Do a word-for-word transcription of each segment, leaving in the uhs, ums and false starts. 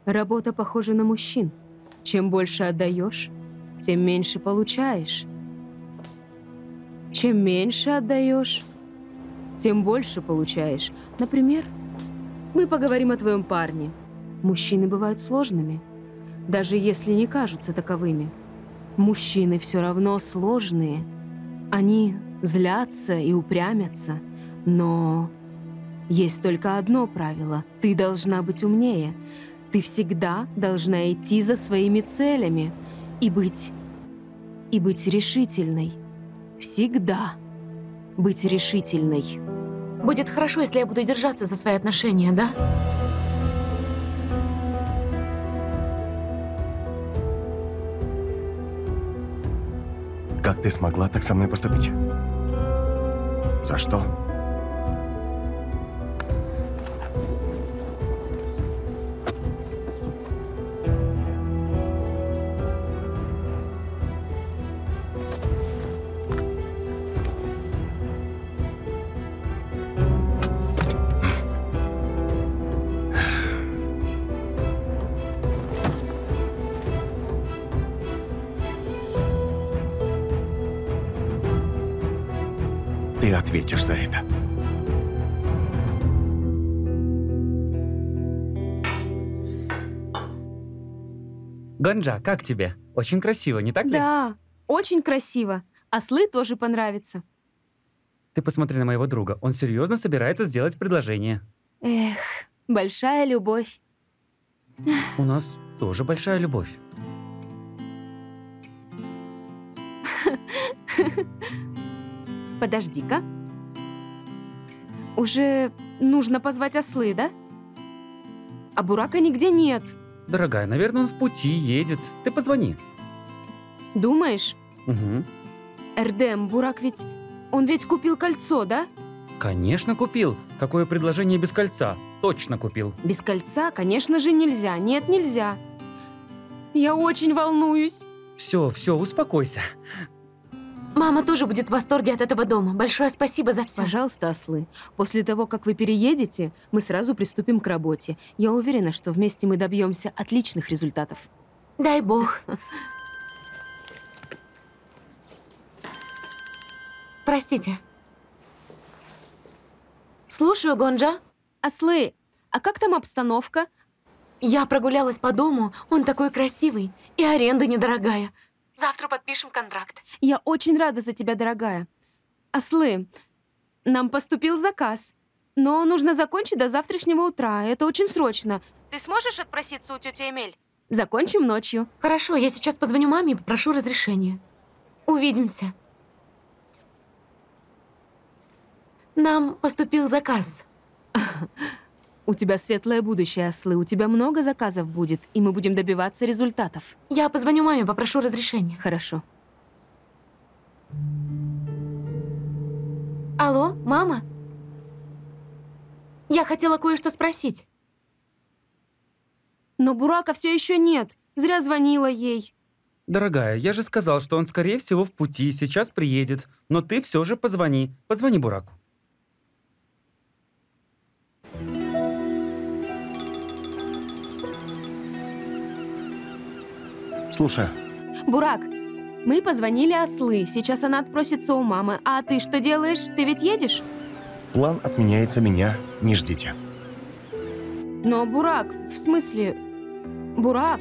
Работа похожа на мужчин. Чем больше отдаешь, тем меньше получаешь. Чем меньше отдаешь, тем больше получаешь. Например, мы поговорим о твоем парне. Мужчины бывают сложными, даже если не кажутся таковыми. Мужчины все равно сложные. Они злятся и упрямятся, но есть только одно правило. Ты должна быть умнее. Ты всегда должна идти за своими целями и быть... и быть решительной. Всегда быть решительной. Будет хорошо, если я буду держаться за свои отношения, да? Как ты смогла так со мной поступить? За что? Ты ответишь за это. Гонджа, как тебе? Очень красиво, не так ли? Да, очень красиво. Ослы тоже понравятся. Ты посмотри на моего друга. Он серьезно собирается сделать предложение. Эх, большая любовь. У нас тоже большая любовь. Подожди-ка. Уже нужно позвать ослы, да? А Бурака нигде нет. Дорогая, наверное, он в пути, едет. Ты позвони. Думаешь? Угу. Эрдем, Бурак ведь... Он ведь купил кольцо, да? Конечно, купил. Какое предложение без кольца? Точно купил. Без кольца, конечно же, нельзя. Нет, нельзя. Я очень волнуюсь. Все, все, успокойся. Мама тоже будет в восторге от этого дома. Большое спасибо за все. Пожалуйста, ослы. После того, как вы переедете, мы сразу приступим к работе. Я уверена, что вместе мы добьемся отличных результатов. Дай бог. Простите. Слушаю, Гонджа. Ослы, а как там обстановка? Я прогулялась по дому, он такой красивый, и аренда недорогая. Завтра подпишем контракт. Я очень рада за тебя, дорогая. Ослы, нам поступил заказ, но нужно закончить до завтрашнего утра. Это очень срочно. Ты сможешь отпроситься у тети Эмель? Закончим ночью. Хорошо, я сейчас позвоню маме и попрошу разрешения. Увидимся. Нам поступил заказ. У тебя светлое будущее, ослы. У тебя много заказов будет, и мы будем добиваться результатов. Я позвоню маме, попрошу разрешения. Хорошо. Алло, мама? Я хотела кое-что спросить. Но Бурака все еще нет. Зря звонила ей. Дорогая, я же сказал, что он, скорее всего, в пути, сейчас приедет. Но ты все же позвони. Позвони Бураку. Слушаю. Бурак, мы позвонили ослы. Сейчас она отпросится у мамы. А ты что делаешь? Ты ведь едешь? План отменяется, меня не ждите. Но Бурак, в смысле... Бурак,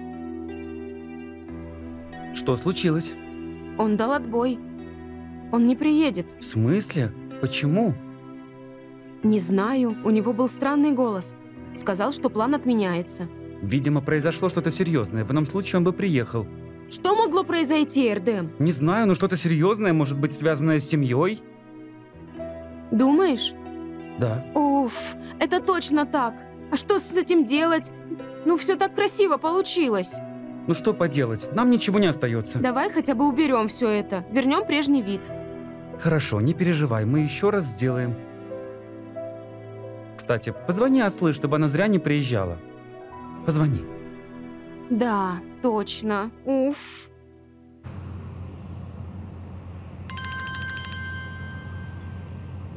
Что случилось? он дал отбой. Он не приедет. В смысле? Почему? Не знаю, у него был странный голос. Сказал, что план отменяется. Видимо, произошло что-то серьезное. В ином случае он бы приехал. Что могло произойти, Эрдем? Не знаю, но что-то серьезное, может быть, связанное с семьей? Думаешь? Да. Уф, это точно так. А что с этим делать? Ну, все так красиво получилось. Ну что поделать, нам ничего не остается. Давай хотя бы уберем все это. Вернем прежний вид. Хорошо, не переживай, мы еще раз сделаем. Кстати, позвони Ослы, чтобы она зря не приезжала. Позвони. Да, точно. Уф.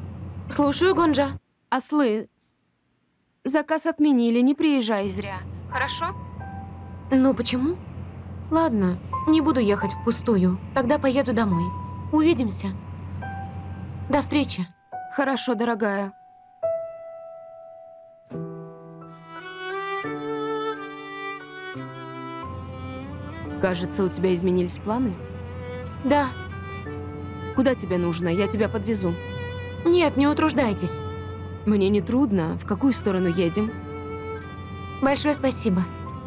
Слушаю, Гонджа. Ослы, заказ отменили, не приезжай зря. хорошо? Ну почему? Ладно, не буду ехать впустую. Тогда поеду домой. Увидимся. До встречи. Хорошо, дорогая. Кажется, у тебя изменились планы? Да. Куда тебе нужно? Я тебя подвезу. Нет, не утруждайтесь. Мне не трудно. В какую сторону едем? Большое спасибо.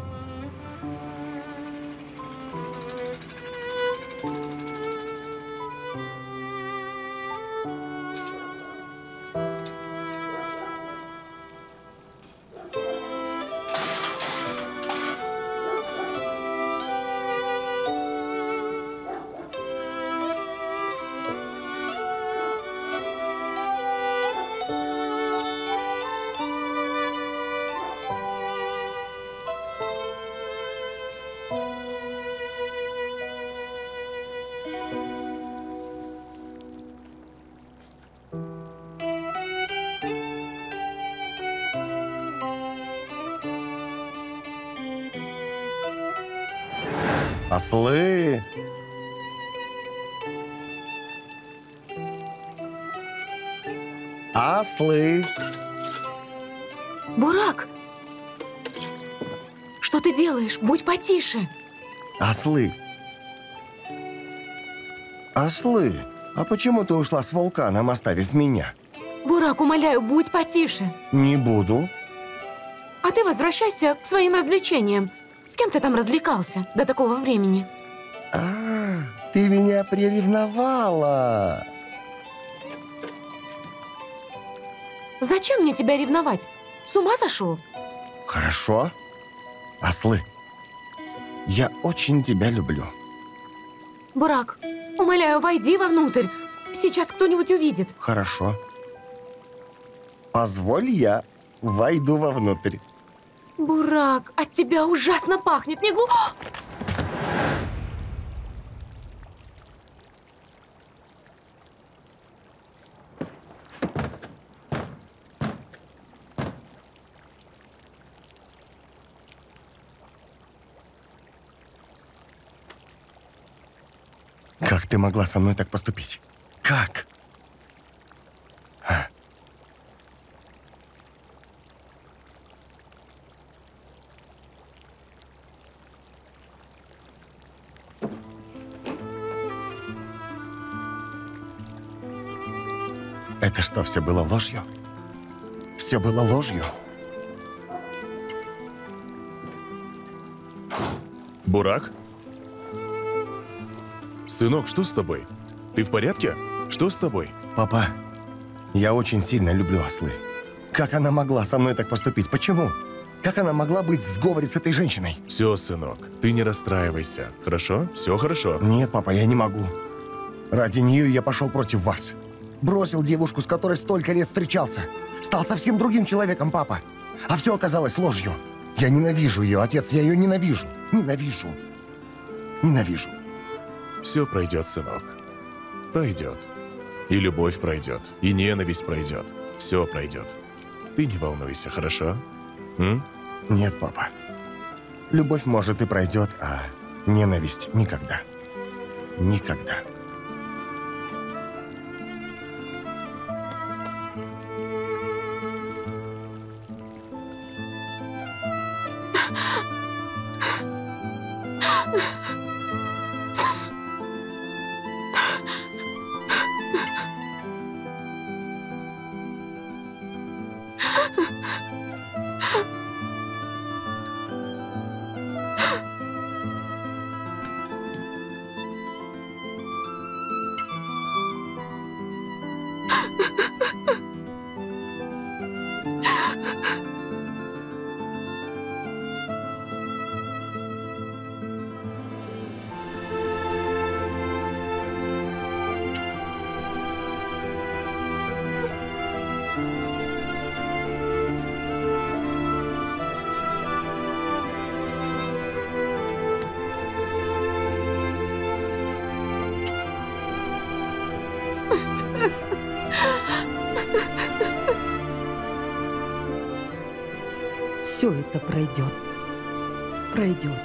Ослы! Ослы! Бурак! Что ты делаешь? Будь потише. Ослы! Ослы! А почему ты ушла с вулканом, оставив меня? Бурак, умоляю, будь потише. Не буду. А ты возвращайся к своим развлечениям. С кем ты там развлекался до такого времени? А, ты меня приревновала. Зачем мне тебя ревновать? С ума сошел? Хорошо. Ослы, я очень тебя люблю. Бурак, умоляю, войди вовнутрь. Сейчас кто-нибудь увидит. Хорошо. Позволь, я войду вовнутрь. Бурак, от тебя ужасно пахнет. Не глу... Как ты могла со мной так поступить? Как? А? Это что, все было ложью? Все было ложью? Бурак? Сынок, что с тобой? Ты в порядке? Что с тобой? Папа, я очень сильно люблю ослы. Как она могла со мной так поступить? Почему? Как она могла быть в сговоре с этой женщиной? Все, сынок, ты не расстраивайся, хорошо? Все хорошо. Нет, папа, я не могу. Ради нее я пошел против вас. Бросил девушку, с которой столько лет встречался. Стал совсем другим человеком, папа. А все оказалось ложью. Я ненавижу ее, отец, я ее ненавижу. Ненавижу. Ненавижу. Все пройдет, сынок. Пройдет. И любовь пройдет, и ненависть пройдет. Все пройдет. Ты не волнуйся, хорошо? М? Нет, папа. Любовь, может, и пройдет, а ненависть никогда. Никогда. Все это пройдет. Пройдет.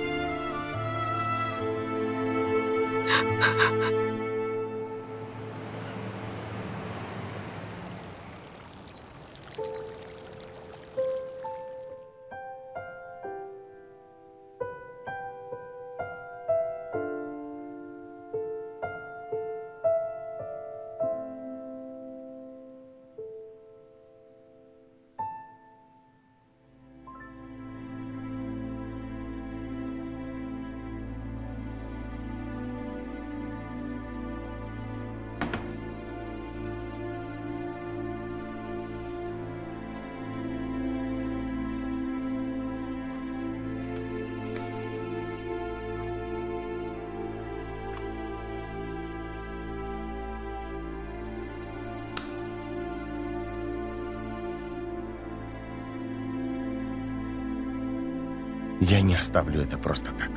Я не оставлю это просто так.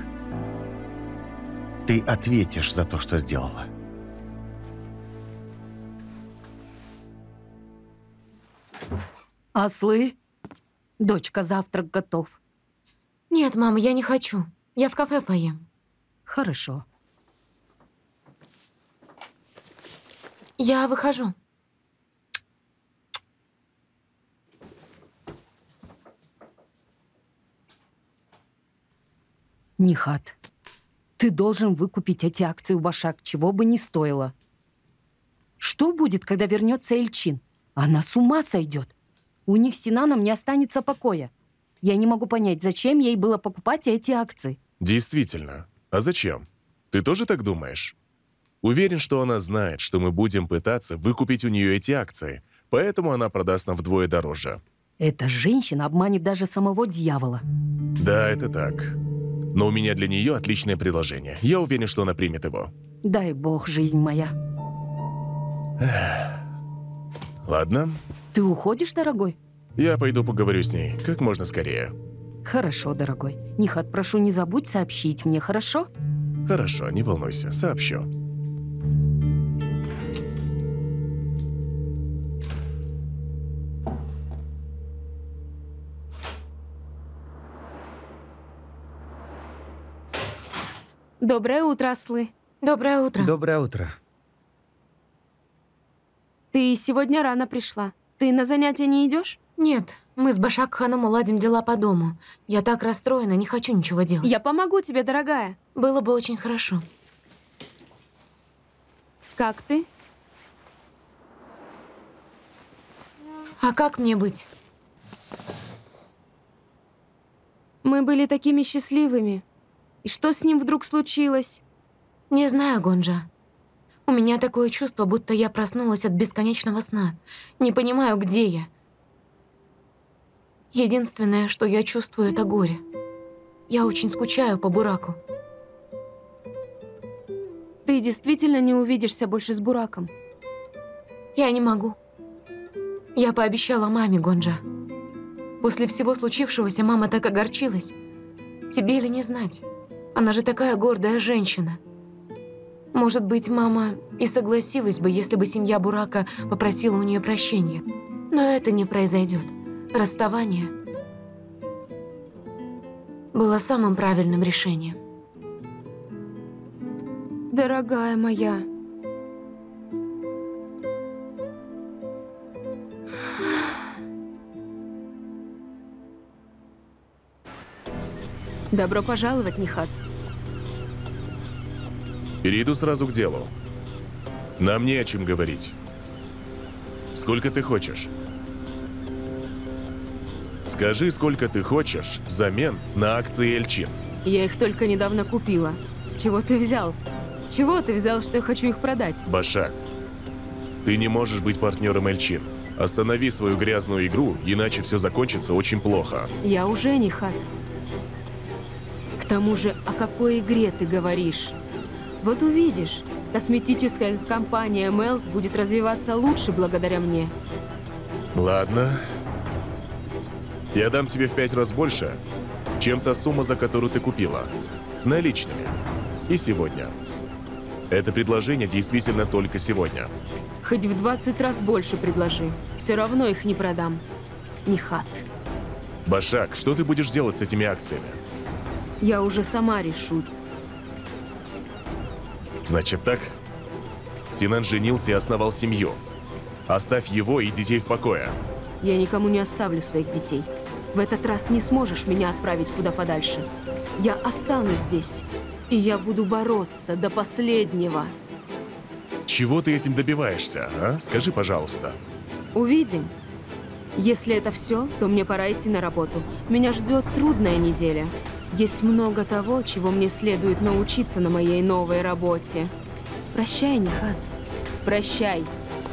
Ты ответишь за то, что сделала. Ослы? Дочка, завтрак готов. Нет, мама, я не хочу. Я в кафе поем. Хорошо. Я выхожу. Нихат, ты должен выкупить эти акции у Башак, чего бы ни стоило. Что будет, когда вернется Эльчин? Она с ума сойдет. У них с Синаном не останется покоя. Я не могу понять, зачем ей было покупать эти акции. Действительно. А зачем? Ты тоже так думаешь? Уверен, что она знает, что мы будем пытаться выкупить у нее эти акции, поэтому она продаст нам вдвое дороже. Эта женщина обманет даже самого дьявола. Да, это так. Но у меня для нее отличное предложение. Я уверен, что она примет его. Дай бог, жизнь моя. Ладно. Ты уходишь, дорогой? Я пойду поговорю с ней как можно скорее. Хорошо, дорогой. Нихат, прошу, не забудь сообщить мне, хорошо? Хорошо, не волнуйся, сообщу. Доброе утро, ослы. Доброе утро. Доброе утро. Ты сегодня рано пришла. Ты на занятия не идешь? Нет, мы с Башак Ханом уладим дела по дому. Я так расстроена, не хочу ничего делать. Я помогу тебе, дорогая. Было бы очень хорошо. Как ты? А как мне быть? Мы были такими счастливыми. И что с ним вдруг случилось? Не знаю, Гонджа. У меня такое чувство, будто я проснулась от бесконечного сна. Не понимаю, где я. Единственное, что я чувствую, это горе. Я очень скучаю по Бураку. Ты действительно не увидишься больше с Бураком? Я не могу. Я пообещала маме, Гонджа. После всего случившегося мама так огорчилась. Тебе ли не знать? Она же такая гордая женщина. Может быть, мама и согласилась бы, если бы семья Бурака попросила у нее прощения. Но это не произойдет. Расставание было самым правильным решением. Дорогая моя. Добро пожаловать, Нихат. Перейду сразу к делу. Нам не о чем говорить. Сколько ты хочешь? Скажи, сколько ты хочешь взамен на акции Эльчин. Я их только недавно купила. С чего ты взял? С чего ты взял, что я хочу их продать? Башак, ты не можешь быть партнером Эльчин. Останови свою грязную игру, иначе все закончится очень плохо. Я уже, Нихат. К тому же, о какой игре ты говоришь? Вот увидишь, косметическая компания Мэлс будет развиваться лучше благодаря мне. Ладно. Я дам тебе в пять раз больше, чем та сумма, за которую ты купила. Наличными. И сегодня. Это предложение действительно только сегодня. Хоть в двадцать раз больше предложи. Все равно их не продам. Нихат. Башак, что ты будешь делать с этими акциями? Я уже сама решу. Значит так? Синан женился и основал семью. Оставь его и детей в покое. Я никому не оставлю своих детей. В этот раз не сможешь меня отправить куда подальше. Я останусь здесь, и я буду бороться до последнего. Чего ты этим добиваешься, а? Скажи, пожалуйста. Увидим. Если это все, то мне пора идти на работу. Меня ждет трудная неделя. Есть много того, чего мне следует научиться на моей новой работе. Прощай, Нихат. Прощай.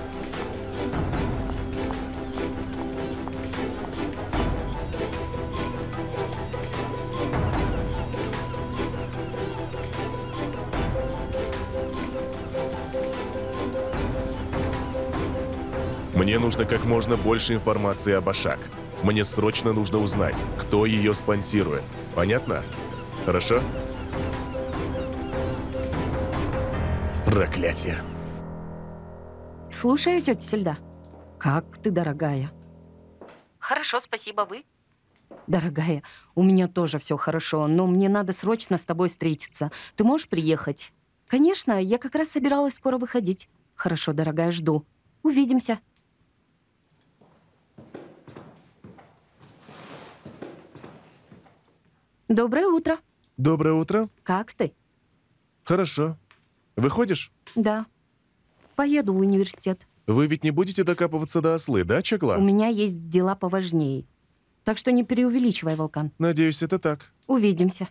Мне нужно как можно больше информации об Ашак. Мне срочно нужно узнать, кто ее спонсирует. Понятно? Хорошо? Проклятие. Слушаю, тетя Сельда. Как ты, дорогая? Хорошо, спасибо, вы? Дорогая, у меня тоже все хорошо, но мне надо срочно с тобой встретиться. Ты можешь приехать? Конечно, я как раз собиралась скоро выходить. Хорошо, дорогая, жду. Увидимся. Доброе утро. Доброе утро. Как ты? Хорошо. Выходишь? Да. Поеду в университет. Вы ведь не будете докапываться до Ослы, да, Чакла? У меня есть дела поважнее. Так что не преувеличивай, Волкан. Надеюсь, это так. Увидимся.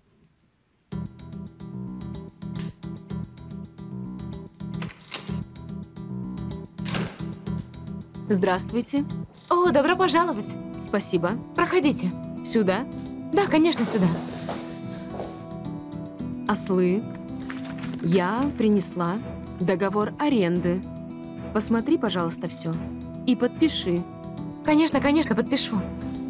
Здравствуйте. О, добро пожаловать. Спасибо. Проходите. Сюда. Да, конечно, сюда. Ослы. Я принесла договор аренды. Посмотри, пожалуйста, все. И подпиши. Конечно, конечно, подпишу.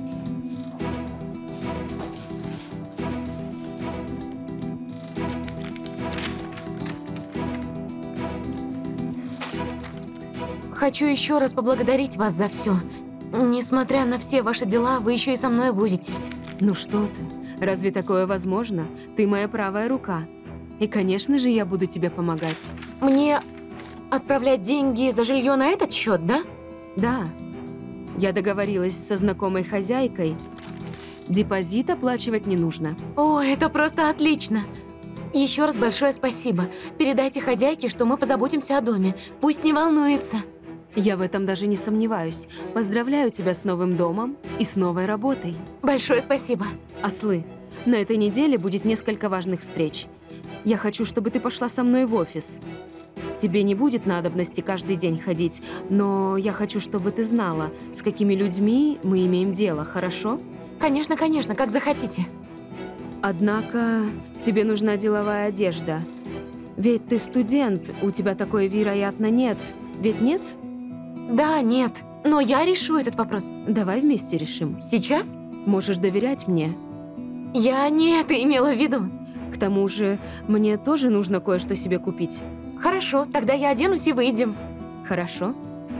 Хочу еще раз поблагодарить вас за все. Несмотря на все ваши дела, вы еще и со мной возитесь. Ну что ты? Разве такое возможно? Ты моя правая рука. И, конечно же, я буду тебе помогать. Мне отправлять деньги за жилье на этот счет, да? Да. Я договорилась со знакомой хозяйкой. Депозит оплачивать не нужно. О, это просто отлично. Еще раз большое спасибо. Передайте хозяйке, что мы позаботимся о доме. Пусть не волнуется. Я в этом даже не сомневаюсь. Поздравляю тебя с новым домом и с новой работой. Большое спасибо. Ослы, на этой неделе будет несколько важных встреч. Я хочу, чтобы ты пошла со мной в офис. Тебе не будет надобности каждый день ходить, но я хочу, чтобы ты знала, с какими людьми мы имеем дело, хорошо? Конечно, конечно, как захотите. Однако тебе нужна деловая одежда. Ведь ты студент, у тебя такой, вероятно, нет. Ведь нет? Да, нет. Но я решу этот вопрос. Давай вместе решим. Сейчас? Можешь доверять мне. Я не это имела в виду. К тому же, мне тоже нужно кое-что себе купить. Хорошо, тогда я оденусь и выйдем. Хорошо?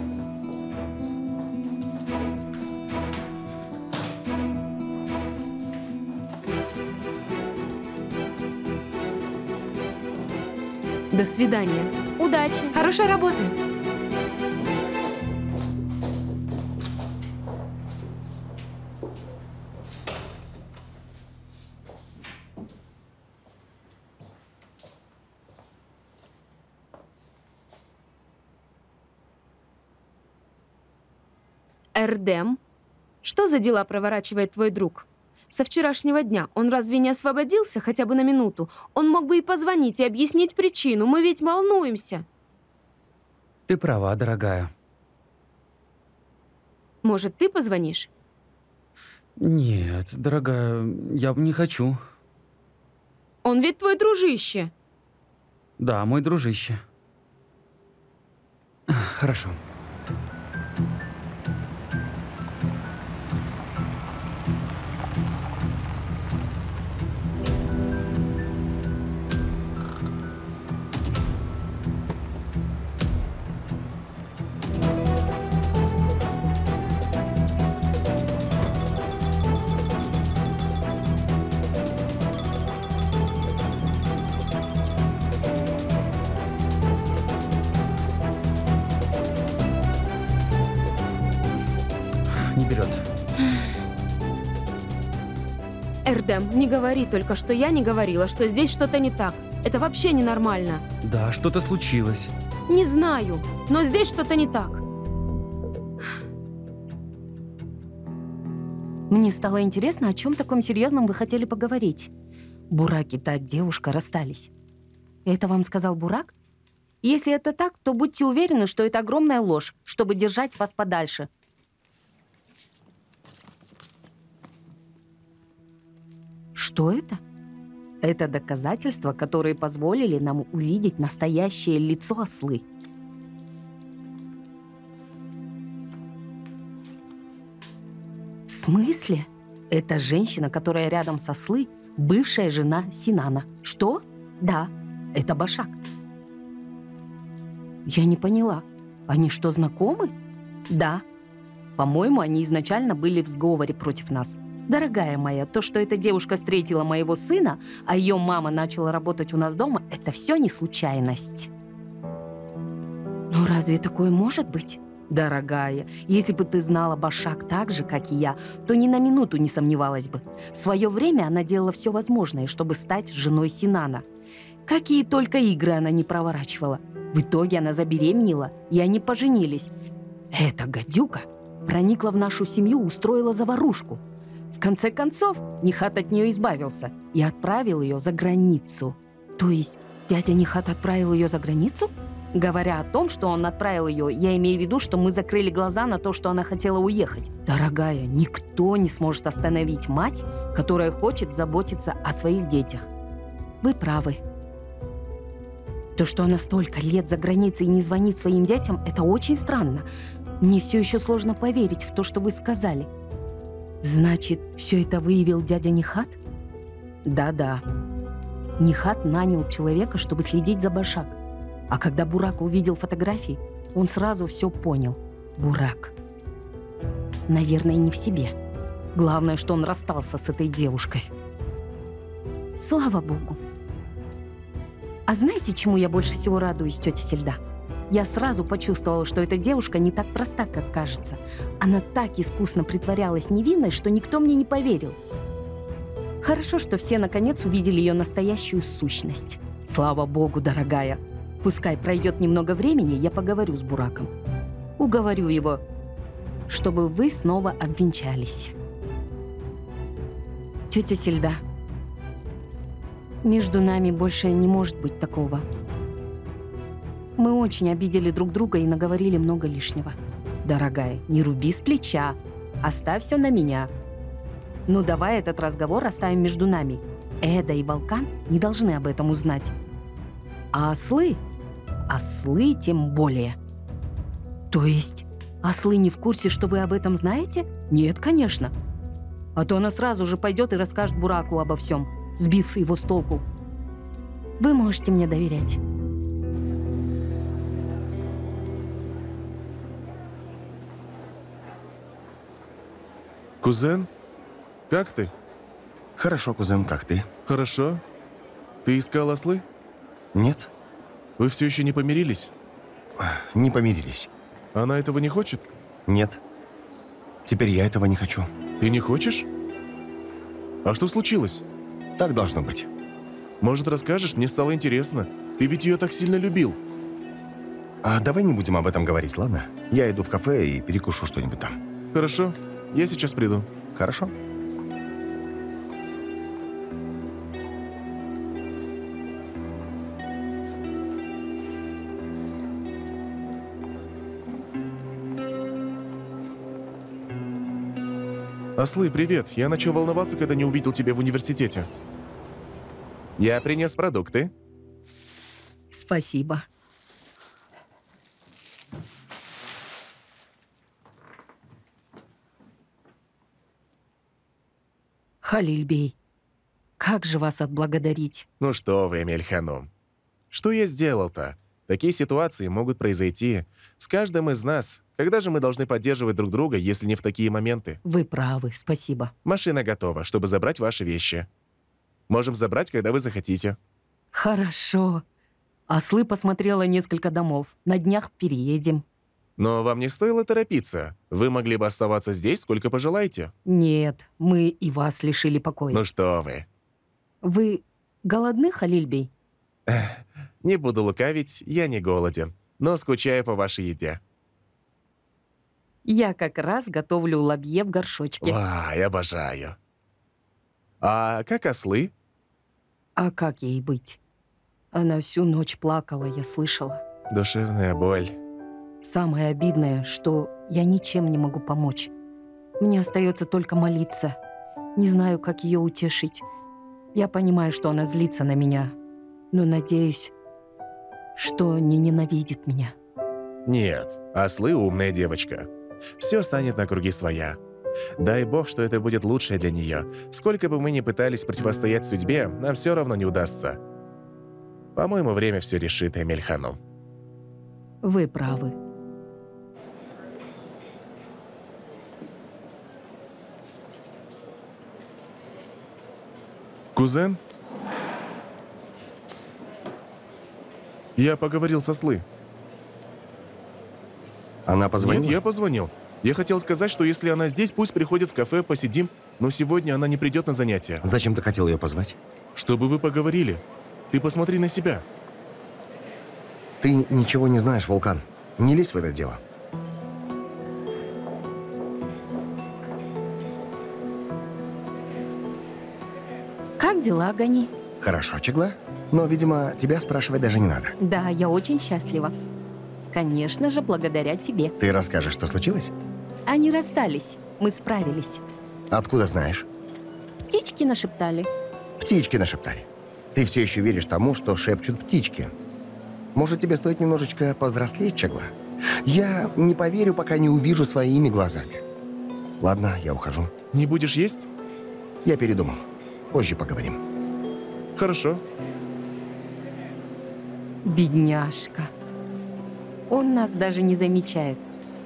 До свидания. Удачи. Хорошей работы. Эрдем, что за дела проворачивает твой друг? Со вчерашнего дня он разве не освободился хотя бы на минуту? Он мог бы и позвонить и объяснить причину. Мы ведь волнуемся. Ты права, дорогая. Может, ты позвонишь? Нет, дорогая, я не хочу. Он ведь твой дружище. Да, мой дружище. Хорошо. Не берет. Эрдем, не говори только, что я не говорила, что здесь что-то не так. Это вообще ненормально. Да, что-то случилось. Не знаю, но здесь что-то не так. Мне стало интересно, о чем таком серьезном вы хотели поговорить. Бурак и та девушка расстались. Это вам сказал Бурак? Если это так, то будьте уверены, что это огромная ложь, чтобы держать вас подальше. Что это? Это доказательства, которые позволили нам увидеть настоящее лицо Ослы. В смысле? Это женщина, которая рядом с Ослы, бывшая жена Синана. Что? Да, это Башак. Я не поняла. Они что, знакомы? Да. По-моему, они изначально были в сговоре против нас. Дорогая моя, то, что эта девушка встретила моего сына, а ее мама начала работать у нас дома, это все не случайность. Ну разве такое может быть? Дорогая, если бы ты знала Башак так же, как и я, то ни на минуту не сомневалась бы. В свое время она делала все возможное, чтобы стать женой Синана. Какие только игры она не проворачивала. В итоге она забеременела, и они поженились. Эта гадюка проникла в нашу семью, устроила заварушку. В конце концов, Нихат от нее избавился и отправил ее за границу. То есть дядя Нихат отправил ее за границу? Говоря о том, что он отправил ее, я имею в виду, что мы закрыли глаза на то, что она хотела уехать. Дорогая, никто не сможет остановить мать, которая хочет заботиться о своих детях. Вы правы. То, что она столько лет за границей и не звонит своим детям, это очень странно. Мне все еще сложно поверить в то, что вы сказали. Значит, все это выявил дядя Нихат? Да-да. Нихат нанял человека, чтобы следить за Башак. А когда Бурак увидел фотографии, он сразу все понял. Бурак. Наверное, не в себе. Главное, что он расстался с этой девушкой. Слава Богу. А знаете, чему я больше всего радуюсь, тетя Сельда? Я сразу почувствовала, что эта девушка не так проста, как кажется. Она так искусно притворялась невинной, что никто мне не поверил. Хорошо, что все наконец увидели ее настоящую сущность. Слава Богу, дорогая. Пускай пройдет немного времени, я поговорю с Бураком. Уговорю его, чтобы вы снова обвенчались. Тетя Сельда, между нами больше не может быть такого. Мы очень обидели друг друга и наговорили много лишнего. Дорогая, не руби с плеча. Оставь все на меня. Ну, давай этот разговор оставим между нами. Эда и Волкан не должны об этом узнать. А ослы? Ослы тем более. То есть, ослы не в курсе, что вы об этом знаете? Нет, конечно. А то она сразу же пойдет и расскажет Бураку обо всем, сбив его с толку. Вы можете мне доверять. Кузен, как ты? Хорошо, кузен, как ты? Хорошо. Ты искал ослы? Нет, Вы все еще не помирились? не помирились. Она этого не хочет? Нет. Теперь я этого не хочу. Ты не хочешь? А что случилось? Так должно быть. Может, расскажешь? Мне стало интересно. Ты ведь ее так сильно любил. А давай не будем об этом говорить, ладно? Я иду в кафе и перекушу что-нибудь там. Хорошо. Я сейчас приду. Хорошо? Ослы, привет. Я начал волноваться, когда не увидел тебя в университете. Я принес продукты. Спасибо. Халильбей, как же вас отблагодарить? Ну что вы, Эмиль Ханум. Что я сделал-то? Такие ситуации могут произойти с каждым из нас. Когда же мы должны поддерживать друг друга, если не в такие моменты? Вы правы, спасибо. Машина готова, чтобы забрать ваши вещи. Можем забрать, когда вы захотите. Хорошо. Ослы посмотрела несколько домов. На днях переедем. Но вам не стоило торопиться. Вы могли бы оставаться здесь, сколько пожелаете. Нет, мы и вас лишили покоя. Ну что вы. Вы голодны, Халиль-бей? Не буду лукавить, я не голоден, но скучаю по вашей еде. Я как раз готовлю лабье в горшочке. Ой, обожаю. А как ослы? А как ей быть? Она всю ночь плакала, я слышала. Душевная боль. Самое обидное, что я ничем не могу помочь. Мне остается только молиться. Не знаю, как ее утешить. Я понимаю, что она злится на меня, но надеюсь, что не ненавидит меня. Нет, ослы умная девочка. Все станет на круги своя. Дай бог, что это будет лучшее для нее. Сколько бы мы ни пытались противостоять судьбе, нам все равно не удастся. По-моему, время все решит, Эмиль Ханум. Вы правы. Кузен? Я поговорил со Слы. Она позвонила? Нет, я позвонил. Я хотел сказать, что если она здесь, пусть приходит в кафе, посидим, но сегодня она не придет на занятия. Зачем ты хотел ее позвать? Чтобы вы поговорили. Ты посмотри на себя. Ты ничего не знаешь, Вулкан. Не лезь в это дело. Как дела, Гани? Хорошо, Чегла. Но, видимо, тебя спрашивать даже не надо. Да, я очень счастлива. Конечно же, благодаря тебе. Ты расскажешь, что случилось? Они расстались. Мы справились. Откуда знаешь? Птички нашептали. Птички нашептали. Ты все еще веришь тому, что шепчут птички. Может, тебе стоит немножечко повзрослеть, Чегла? Я не поверю, пока не увижу своими глазами. Ладно, я ухожу. Не будешь есть? Я передумал. Позже поговорим. Хорошо. Бедняжка. Он нас даже не замечает.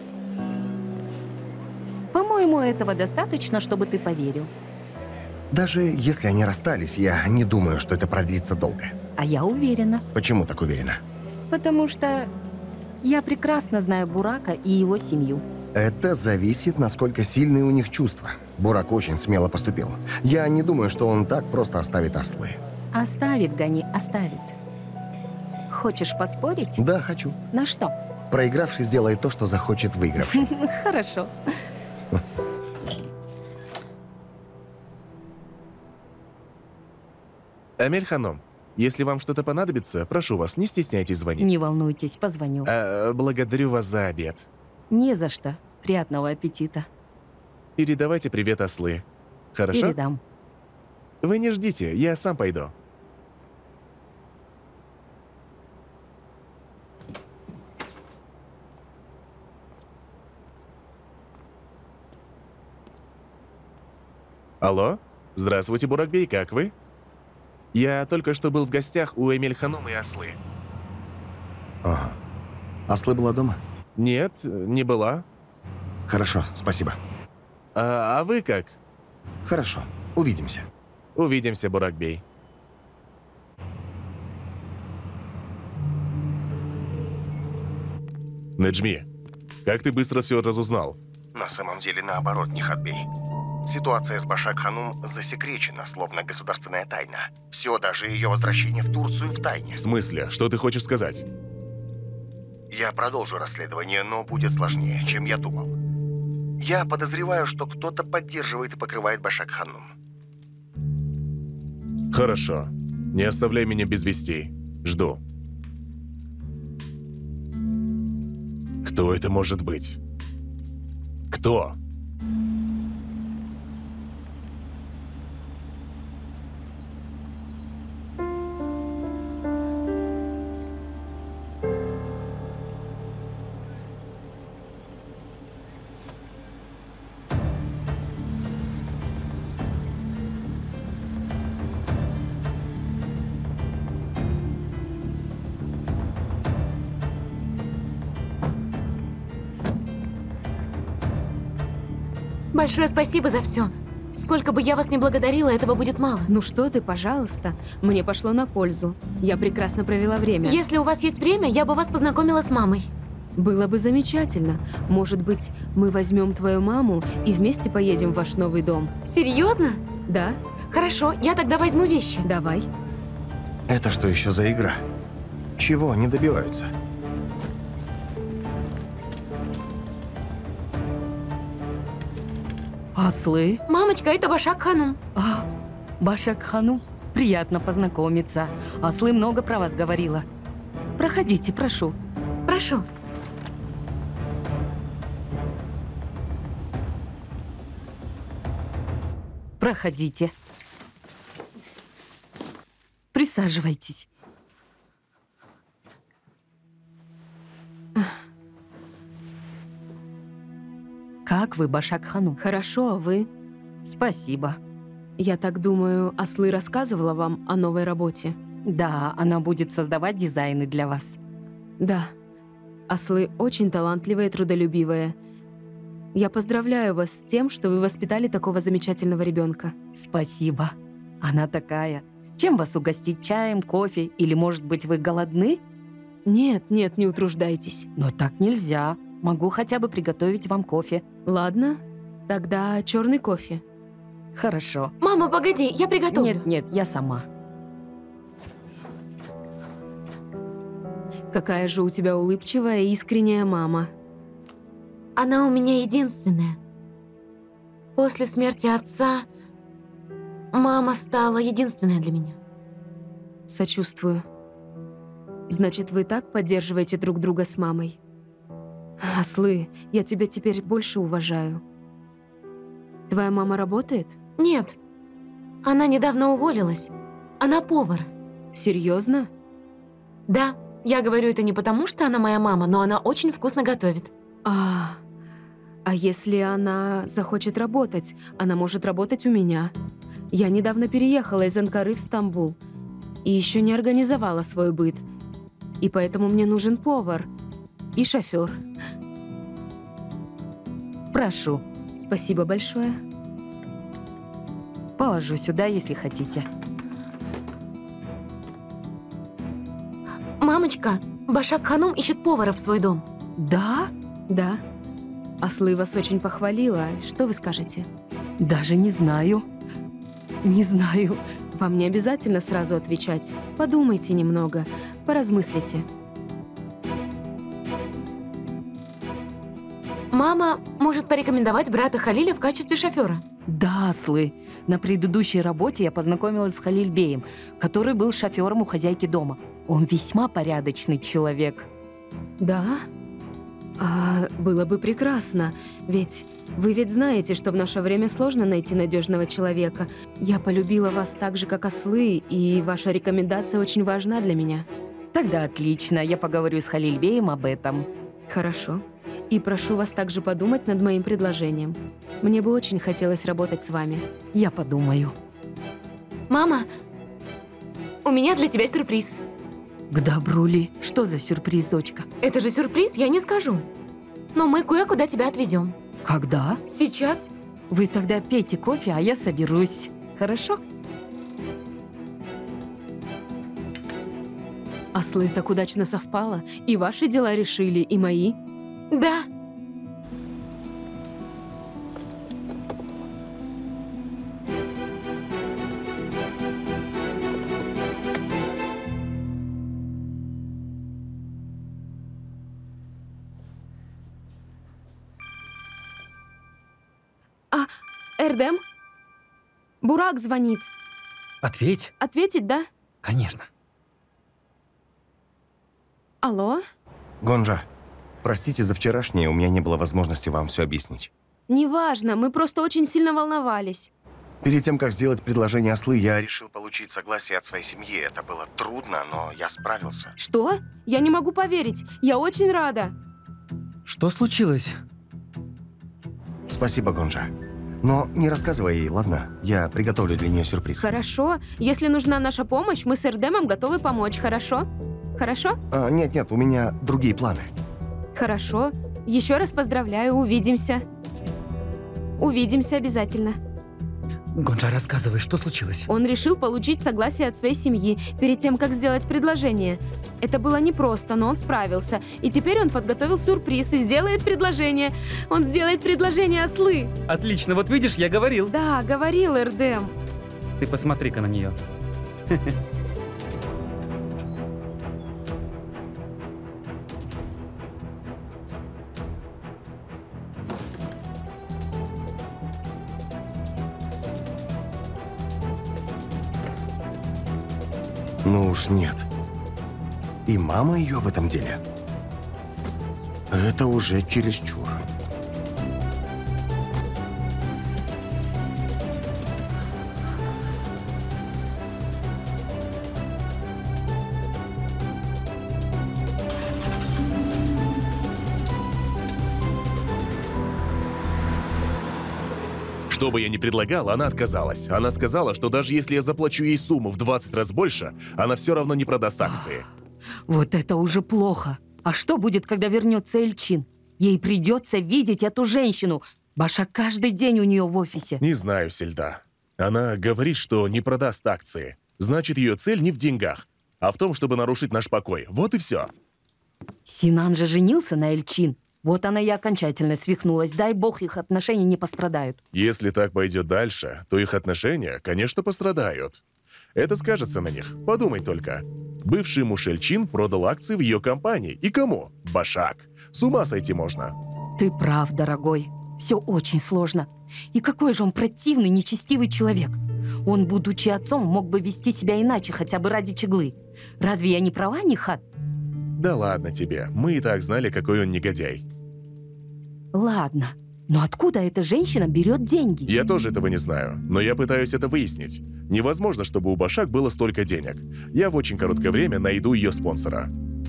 По-моему, этого достаточно, чтобы ты поверил. Даже если они расстались, я не думаю, что это продлится долго. А я уверена. Почему так уверена? Потому что я прекрасно знаю Бурака и его семью. Это зависит, насколько сильные у них чувства. Бурак очень смело поступил. Я не думаю, что он так просто оставит ослы. Оставит, Гани, оставит. Хочешь поспорить? Да, хочу. На что? Проигравший сделает то, что захочет выигравший. Хорошо. Эмиль Ханум, если вам что-то понадобится, прошу вас, не стесняйтесь звонить. Не волнуйтесь, позвоню. А, благодарю вас за обед. Не за что. Приятного аппетита. Передавайте привет ослы. Хорошо? Передам. Вы не ждите, я сам пойду. Алло? Здравствуйте, Буракбей, как вы? Я только что был в гостях у Эмиль Ханум и ослы. Ага. Ослы была дома? Нет, не была. Хорошо, спасибо. А, а вы как? Хорошо, увидимся. Увидимся, Буракбей. Неджми, как ты быстро все разузнал? На самом деле, наоборот, Нихатбей. Ситуация с Башак Ханум засекречена, словно государственная тайна. Все, даже ее возвращение в Турцию, в тайне. В смысле? Что ты хочешь сказать? Я продолжу расследование, но будет сложнее, чем я думал. Я подозреваю, что кто-то поддерживает и покрывает Башак Ханум. Хорошо. Не оставляй меня без вестей. Жду. Кто это может быть? Кто? Большое спасибо за все. Сколько бы я вас ни благодарила, этого будет мало. Ну что ты, пожалуйста. Мне пошло на пользу. Я прекрасно провела время. Если у вас есть время, я бы вас познакомила с мамой. Было бы замечательно. Может быть, мы возьмем твою маму и вместе поедем в ваш новый дом. Серьезно? Да? Хорошо, я тогда возьму вещи. Давай. Это что еще за игра? Чего они добиваются? Аслы? Мамочка, это Башак Ханум. А, Башак Хану, приятно познакомиться. Аслы много про вас говорила. Проходите, прошу. Прошу. Проходите. Присаживайтесь. Как вы, Башак Хану? Хорошо, а вы? Спасибо. Я так думаю, Аслы рассказывала вам о новой работе? Да, она будет создавать дизайны для вас. Да. Аслы очень талантливая и трудолюбивая. Я поздравляю вас с тем, что вы воспитали такого замечательного ребенка. Спасибо. Она такая. Чем вас угостить? Чаем, кофе? Или, может быть, вы голодны? Нет, нет, не утруждайтесь. Но так нельзя. Могу хотя бы приготовить вам кофе. Ладно, тогда черный кофе. Хорошо. Мама, погоди, я приготовлю. Нет, нет, я сама. Какая же у тебя улыбчивая и искренняя мама. Она у меня единственная. После смерти отца мама стала единственная для меня. Сочувствую. Значит, вы так поддерживаете друг друга с мамой? Аслы, я тебя теперь больше уважаю. Твоя мама работает? Нет. Она недавно уволилась. Она повар. Серьезно? Да. Я говорю это не потому, что она моя мама, но она очень вкусно готовит. А, а если она захочет работать, она может работать у меня. Я недавно переехала из Анкары в Стамбул и еще не организовала свой быт. И поэтому мне нужен повар и шофер. Прошу. Спасибо большое. Положу сюда, если хотите. Мамочка, Башак Ханум ищет повара в свой дом. Да? Да. Аслы вас очень похвалила. Что вы скажете? Даже не знаю. Не знаю. Вам не обязательно сразу отвечать. Подумайте немного, поразмыслите. Мама может порекомендовать брата Халиля в качестве шофера. Да, Аслы. На предыдущей работе я познакомилась с Халильбеем, который был шофером у хозяйки дома. Он весьма порядочный человек. Да? А было бы прекрасно, ведь вы ведь знаете, что в наше время сложно найти надежного человека. Я полюбила вас так же, как Аслы, и ваша рекомендация очень важна для меня. Тогда отлично, я поговорю с Халильбеем об этом. Хорошо. И прошу вас также подумать над моим предложением. Мне бы очень хотелось работать с вами. Я подумаю. Мама, у меня для тебя сюрприз. К добру ли? Что за сюрприз, дочка? Это же сюрприз, я не скажу. Но мы кое-куда тебя отвезем. Когда? Сейчас. Вы тогда пейте кофе, а я соберусь. Хорошо? Аслы, так удачно совпало. И ваши дела решили, и мои. Да. А, Эрдем? Бурак звонит. Ответь. Ответить, да? Конечно. Алло? Гонжа, простите за вчерашнее, у меня не было возможности вам все объяснить. Неважно, мы просто очень сильно волновались. Перед тем, как сделать предложение Аслы, я решил получить согласие от своей семьи. Это было трудно, но я справился. Что? Я не могу поверить. Я очень рада. Что случилось? Спасибо, Гонжа. Но не рассказывай ей, ладно? Я приготовлю для нее сюрприз. Хорошо. Если нужна наша помощь, мы с Эрдемом готовы помочь, хорошо? Хорошо? А, нет, нет, у меня другие планы. Хорошо. Еще раз поздравляю, увидимся. Увидимся обязательно. Гонджа, рассказывай, что случилось? Он решил получить согласие от своей семьи перед тем, как сделать предложение. Это было непросто, но он справился. И теперь он подготовил сюрприз и сделает предложение. Он сделает предложение Ослы. Отлично, вот видишь, я говорил. Да, говорил Эрдем. Ты посмотри-ка на нее. Ну уж нет. И мама ее в этом деле. Это уже чересчур. Что бы я ни предлагал, она отказалась. Она сказала, что даже если я заплачу ей сумму в двадцать раз больше, она все равно не продаст акции. Вот это уже плохо. А что будет, когда вернется Эльчин? Ей придется видеть эту женщину. Башак каждый день у нее в офисе. Не знаю, Сельда. Она говорит, что не продаст акции. Значит, ее цель не в деньгах, а в том, чтобы нарушить наш покой. Вот и все. Синан же женился на Эльчин. Вот она и окончательно свихнулась. Дай бог, их отношения не пострадают. Если так пойдет дальше, то их отношения, конечно, пострадают. Это скажется на них. Подумай только. Бывший муж Эльчин продал акции в ее компании. И кому? Башак. С ума сойти можно. Ты прав, дорогой. Все очень сложно. И какой же он противный, нечестивый человек. Он, будучи отцом, мог бы вести себя иначе, хотя бы ради Чеглы. Разве я не права, Нихат? Да ладно тебе. Мы и так знали, какой он негодяй. Ладно. Но откуда эта женщина берет деньги? Я тоже этого не знаю, но я пытаюсь это выяснить. Невозможно, чтобы у Башак было столько денег. Я в очень короткое время найду ее спонсора.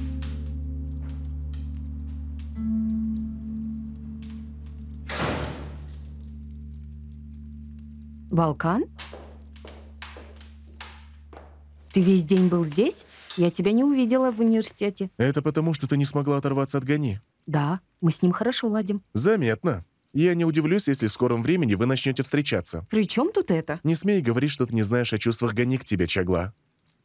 Волкан? Ты весь день был здесь? Я тебя не увидела в университете. Это потому, что ты не смогла оторваться от Гани. Да, мы с ним хорошо ладим. Заметно. Я не удивлюсь, если в скором времени вы начнете встречаться. При чем тут это? Не смей говорить, что ты не знаешь о чувствах Гани к тебе, Чагла.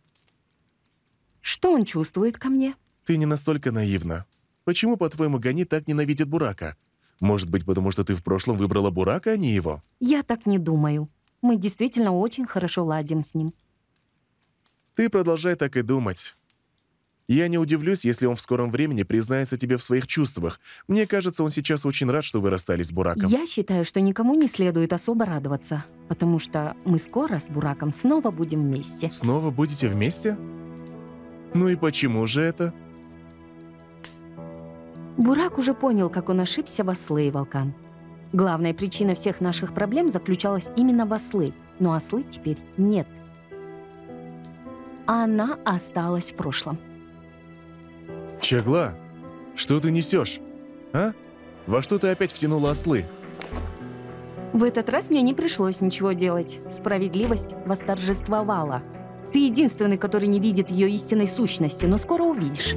Что он чувствует ко мне? Ты не настолько наивна. Почему, по-твоему, Гани так ненавидит Бурака? Может быть, потому что ты в прошлом выбрала Бурака, а не его? Я так не думаю. Мы действительно очень хорошо ладим с ним. Ты продолжай так и думать. Я не удивлюсь, если он в скором времени признается тебе в своих чувствах. Мне кажется, он сейчас очень рад, что вы расстались с Бураком. Я считаю, что никому не следует особо радоваться, потому что мы скоро с Бураком снова будем вместе. Снова будете вместе? Ну и почему же это? Бурак уже понял, как он ошибся в Ослы, Волкан. Главная причина всех наших проблем заключалась именно в Ослы, но Ослы теперь нет. Она осталась в прошлом. Чагла, что ты несешь? А? Во что ты опять втянула Ослы? В этот раз мне не пришлось ничего делать. Справедливость восторжествовала. Ты единственный, который не видит ее истинной сущности, но скоро увидишь.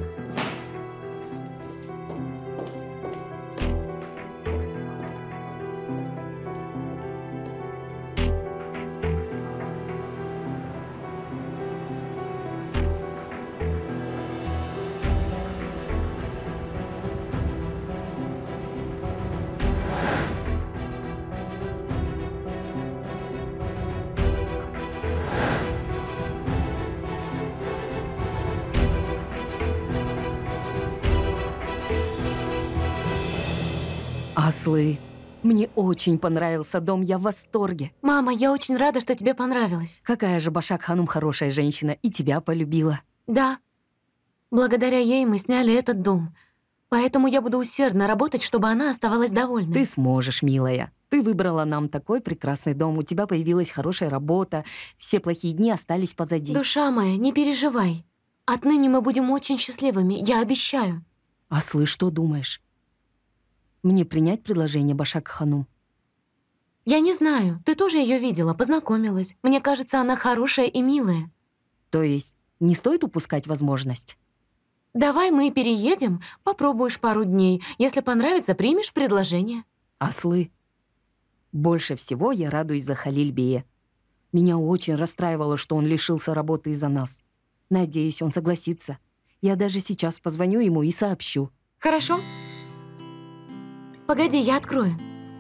Ослы. Мне очень понравился дом, я в восторге. Мама, я очень рада, что тебе понравилось. Какая же Башак Ханум хорошая женщина, и тебя полюбила. Да. Благодаря ей мы сняли этот дом. Поэтому я буду усердно работать, чтобы она оставалась довольна. Ты сможешь, милая. Ты выбрала нам такой прекрасный дом, у тебя появилась хорошая работа, все плохие дни остались позади. Душа моя, не переживай. Отныне мы будем очень счастливыми, я обещаю. Ослы, что думаешь? Мне принять предложение Башак Ханум? Я не знаю, ты тоже ее видела, познакомилась. Мне кажется, она хорошая и милая. То есть не стоит упускать возможность? Давай мы переедем, попробуешь пару дней. Если понравится, примешь предложение. Ослы, Больше всего я радуюсь за Халильбея. Меня очень расстраивало, что он лишился работы из-за нас. Надеюсь, он согласится. Я даже сейчас позвоню ему и сообщу. Хорошо? Погоди, я открою.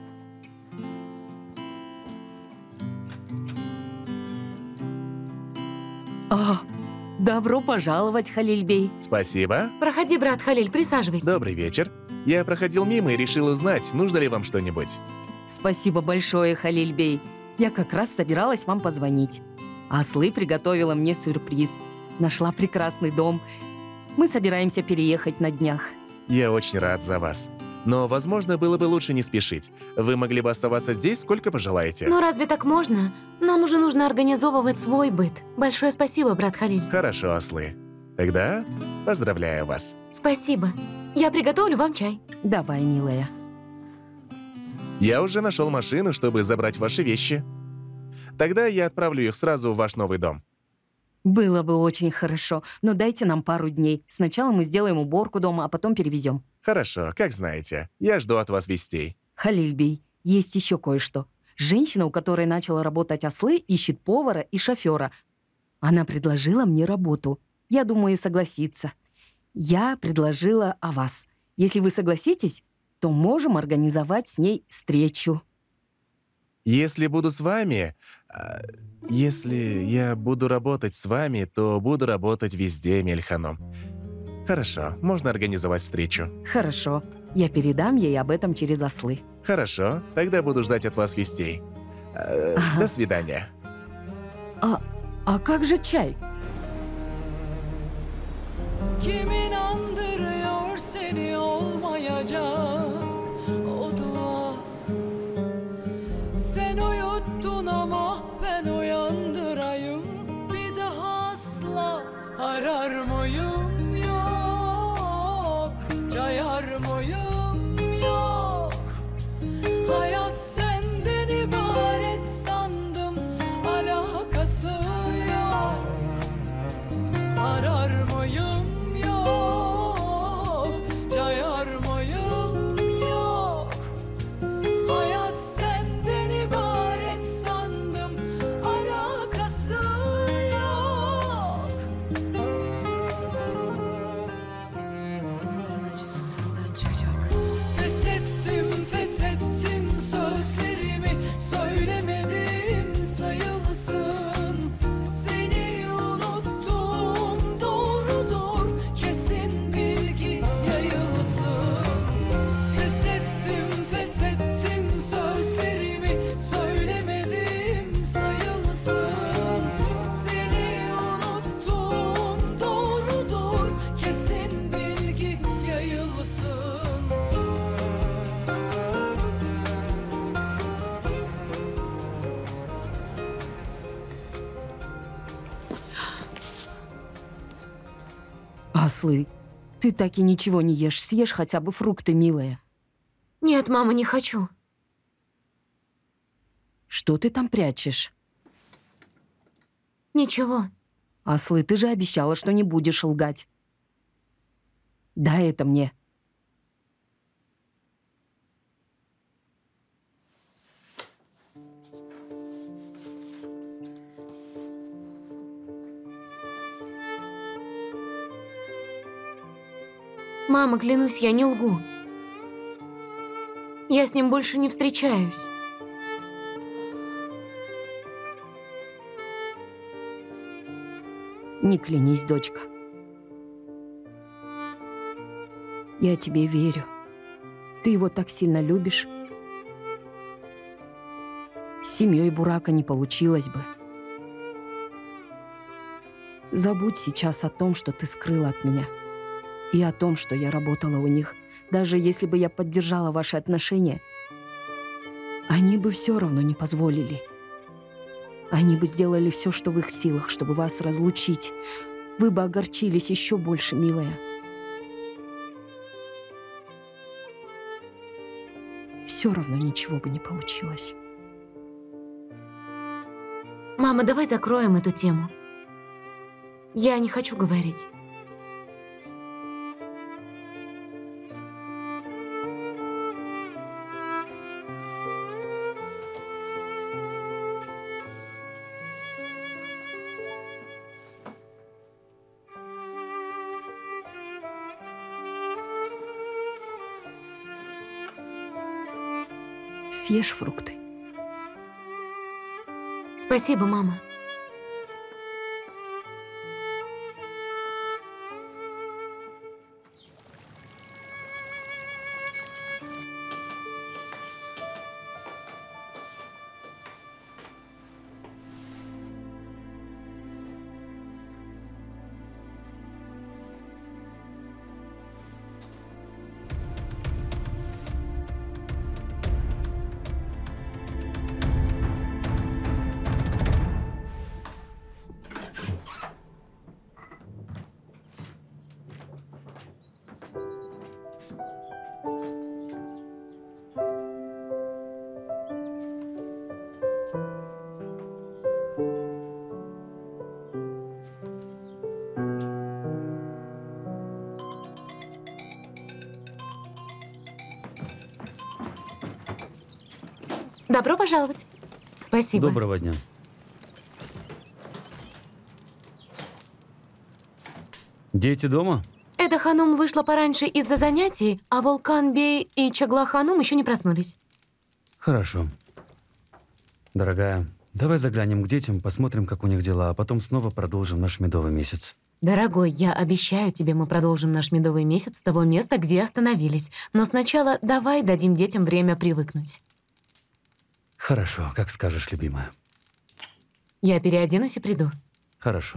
А, добро пожаловать, Халильбей. Спасибо. Проходи, брат Халиль, присаживайся. Добрый вечер. Я проходил мимо и решил узнать, нужно ли вам что-нибудь. Спасибо большое, Халильбей. Я как раз собиралась вам позвонить. Аслы приготовила мне сюрприз. Нашла прекрасный дом. Мы собираемся переехать на днях. Я очень рад за вас. Но, возможно, было бы лучше не спешить. Вы могли бы оставаться здесь, сколько пожелаете. Ну разве так можно? Нам уже нужно организовывать свой быт. Большое спасибо, брат Халиль. Хорошо, Аслы. Тогда поздравляю вас. Спасибо. Я приготовлю вам чай. Давай, милая. Я уже нашел машину, чтобы забрать ваши вещи. Тогда я отправлю их сразу в ваш новый дом. Было бы очень хорошо, но дайте нам пару дней. Сначала мы сделаем уборку дома, а потом перевезем. Хорошо, как знаете. Я жду от вас вестей. Халильбей, есть еще кое-что. Женщина, у которой начала работать Аслы, ищет повара и шофера. Она предложила мне работу. Я думаю, согласится. Я предложила о вас. Если вы согласитесь, то можем организовать с ней встречу. Если буду с вами... а, Если я буду работать с вами, то буду работать везде, Мельханом. Хорошо, можно организовать встречу. Хорошо. Я передам ей об этом через Аслы. Хорошо, тогда буду ждать от вас вестей. А, Ага. До свидания. А, а как же чай? Kim inandırıyor seni olmayacak o dua. Sen uyuttun ama ben uyandırayım. Bir daha asla arar mıyım yok. Cayar mıyım yok. Hayat senden ibaret sandım. Alakası yok. Arar mıyım? Yok, cayar mıyım? Yok. Hayat senden ibaret sandım. Alakası yok. Senden çıkacak. Pes ettim, pes ettim. Sözlerimi söylemedim sayılsın. Seni unuttum, doğrudur. Kesin bilgi yayılsın. Pes ettim, pes ettim. Sözlerimi söylemedim sayılsın. Seni unuttum, doğrudur. Kesin bilgi yayılsın. Аслы, ты так и ничего не ешь. Съешь хотя бы фрукты, милая. Нет, мама, не хочу. Что ты там прячешь? Ничего. Аслы, ты же обещала, что не будешь лгать. Дай это мне. Мама, клянусь, я не лгу. Я с ним больше не встречаюсь. Не клянись, дочка. Я тебе верю. Ты его так сильно любишь. С семьей Бурака не получилось бы. Забудь сейчас о том, что ты скрыла от меня. И о том, что я работала у них. Даже если бы я поддержала ваши отношения, они бы все равно не позволили. Они бы сделали все, что в их силах, чтобы вас разлучить. Вы бы огорчились еще больше, милая. Все равно ничего бы не получилось. Мама, давай закроем эту тему. Я не хочу говорить. Съешь фрукты. Спасибо, мама. Добро пожаловать. Спасибо. Доброго дня. Дети дома? Эда Ханум вышла пораньше из-за занятий, а Волкан Бей и Чагла Ханум еще не проснулись. Хорошо. Дорогая, давай заглянем к детям, посмотрим, как у них дела, а потом снова продолжим наш медовый месяц. Дорогой, я обещаю тебе, мы продолжим наш медовый месяц с того места, где остановились. Но сначала давай дадим детям время привыкнуть. Хорошо, как скажешь, любимая. Я переоденусь и приду. Хорошо.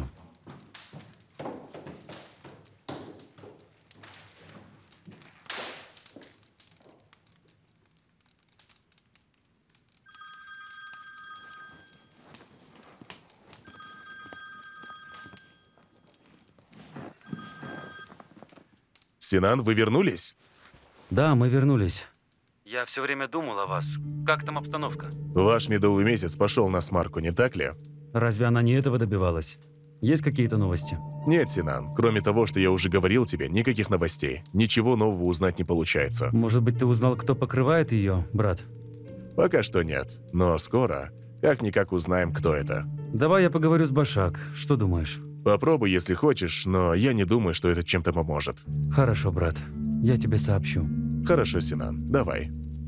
Синан, вы вернулись? Да, мы вернулись. Я все время думал о вас. Как там обстановка? Ваш медовый месяц пошел на смарку, не так ли? Разве она не этого добивалась? Есть какие-то новости? Нет, Синан. Кроме того, что я уже говорил тебе, никаких новостей. Ничего нового узнать не получается. Может быть, ты узнал, кто покрывает ее, брат? Пока что нет. Но скоро, как-никак узнаем, кто это. Давай я поговорю с Башак. Что думаешь? Попробуй, если хочешь, но я не думаю, что это чем-то поможет. Хорошо, брат. Я тебе сообщу. Хорошо, Синан. Давай.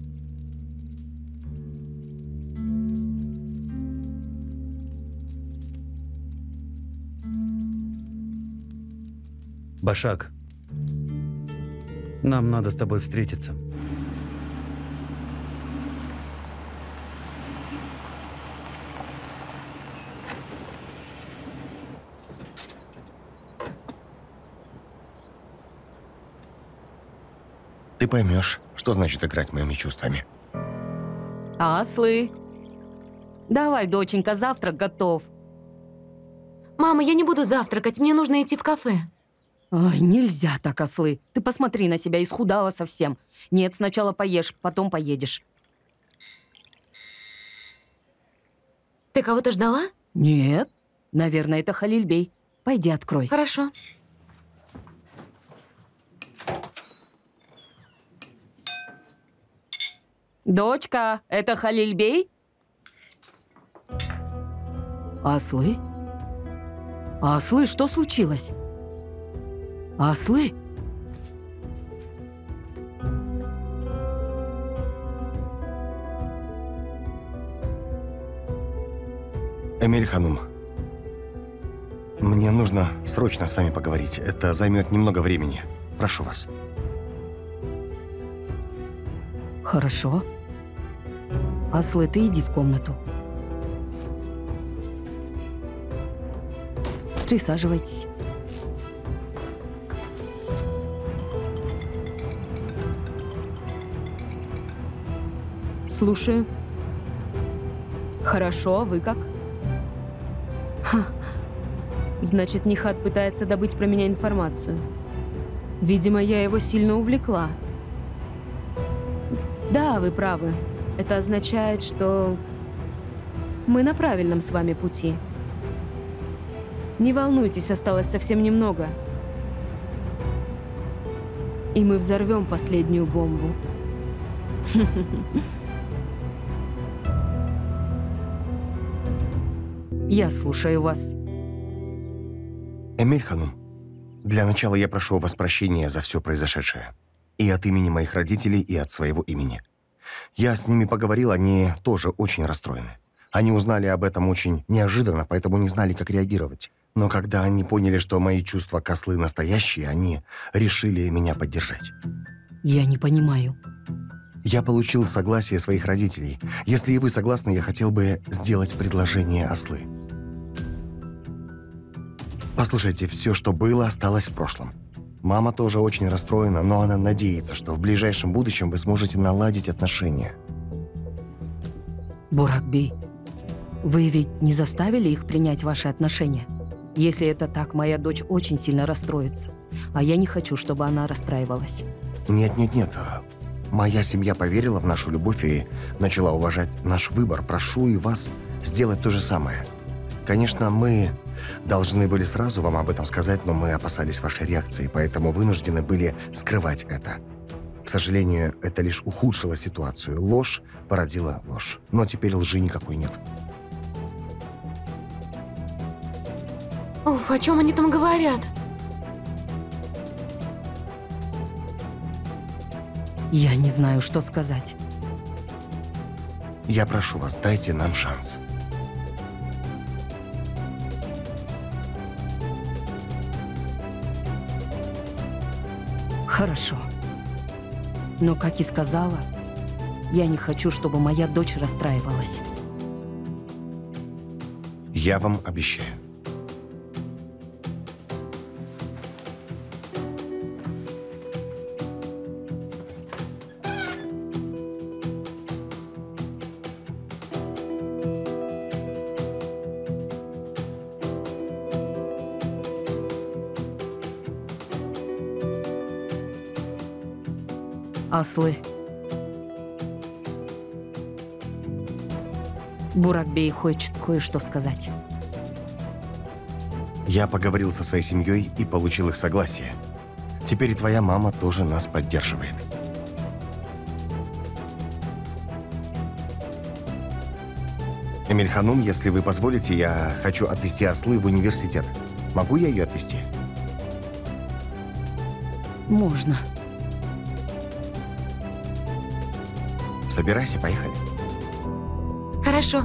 Башак, нам надо с тобой встретиться. Ты поймешь, что значит играть моими чувствами. Аслы. Давай, доченька, завтрак готов. Мама, я не буду завтракать, мне нужно идти в кафе. Ой, нельзя так, Аслы. Ты посмотри на себя, исхудала совсем. Нет, сначала поешь, потом поедешь. Ты кого-то ждала? Нет. Наверное, это Халильбей. Пойди открой. Хорошо. Дочка, это Халильбей? Аслы? Аслы, что случилось? Аслы? Эмиль Ханум, мне нужно срочно с вами поговорить. Это займет немного времени. Прошу вас. Хорошо. Аслы, ты иди в комнату. Присаживайтесь. Слушаю. Хорошо, а вы как? Ха. Значит, Нихат пытается добыть про меня информацию. Видимо, я его сильно увлекла. Да, вы правы. Это означает, что мы на правильном с вами пути. Не волнуйтесь, осталось совсем немного. И мы взорвем последнюю бомбу. Я слушаю вас. Эмиль Ханум, для начала я прошу у вас прощения за все произошедшее. И от имени моих родителей, и от своего имени. Я с ними поговорил, они тоже очень расстроены. Они узнали об этом очень неожиданно, поэтому не знали, как реагировать. Но когда они поняли, что мои чувства к Аслы настоящие, они решили меня поддержать. Я не понимаю. Я получил согласие своих родителей. Если и вы согласны, я хотел бы сделать предложение Аслы. Послушайте, все, что было, осталось в прошлом. Мама тоже очень расстроена, но она надеется, что в ближайшем будущем вы сможете наладить отношения. Буракбей, вы ведь не заставили их принять ваши отношения? Если это так, моя дочь очень сильно расстроится. А я не хочу, чтобы она расстраивалась. Нет-нет-нет. Моя семья поверила в нашу любовь и начала уважать наш выбор. Прошу и вас сделать то же самое. Конечно, мы должны были сразу вам об этом сказать, но мы опасались вашей реакции, поэтому вынуждены были скрывать это. К сожалению, это лишь ухудшило ситуацию. Ложь породила ложь. Но теперь лжи никакой нет. Уф, о чем они там говорят? Я не знаю, что сказать. Я прошу вас, дайте нам шанс. Хорошо. Но, как и сказала, я не хочу, чтобы моя дочь расстраивалась. Я вам обещаю. Аслы. Буракбей хочет кое-что сказать. Я поговорил со своей семьей и получил их согласие. Теперь и твоя мама тоже нас поддерживает. Эмильханум, если вы позволите, я хочу отвезти Аслы в университет. Могу я ее отвезти? Можно. Собирайся, поехали. Хорошо.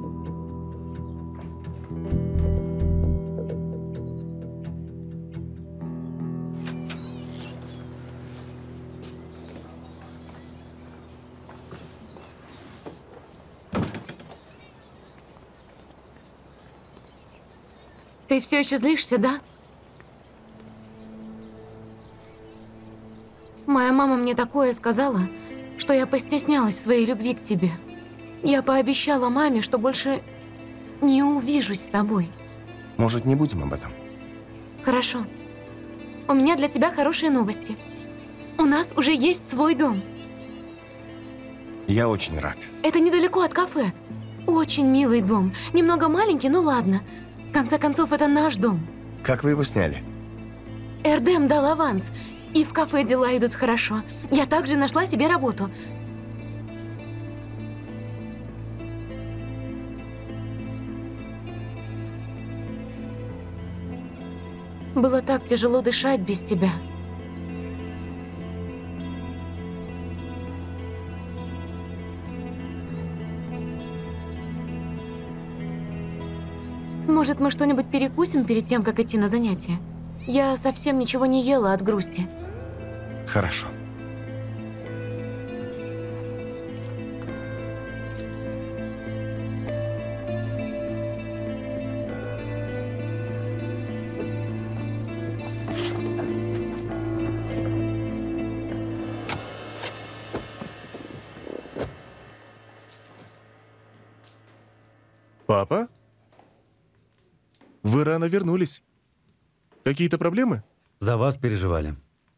Ты все еще злишься, да? Моя мама мне такое сказала, что я постеснялась своей любви к тебе. Я пообещала маме, что больше не увижусь с тобой. Может, не будем об этом? Хорошо. У меня для тебя хорошие новости. У нас уже есть свой дом. Я очень рад. Это недалеко от кафе. Очень милый дом. Немного маленький, ну ладно. В конце концов, это наш дом. Как вы его сняли? Эрдем дал аванс. И в кафе дела идут хорошо. Я также нашла себе работу. Было так тяжело дышать без тебя. Может, мы что-нибудь перекусим перед тем, как идти на занятия? Я совсем ничего не ела от грусти. Хорошо. Папа? Вы рано вернулись. Какие-то проблемы? За вас переживали.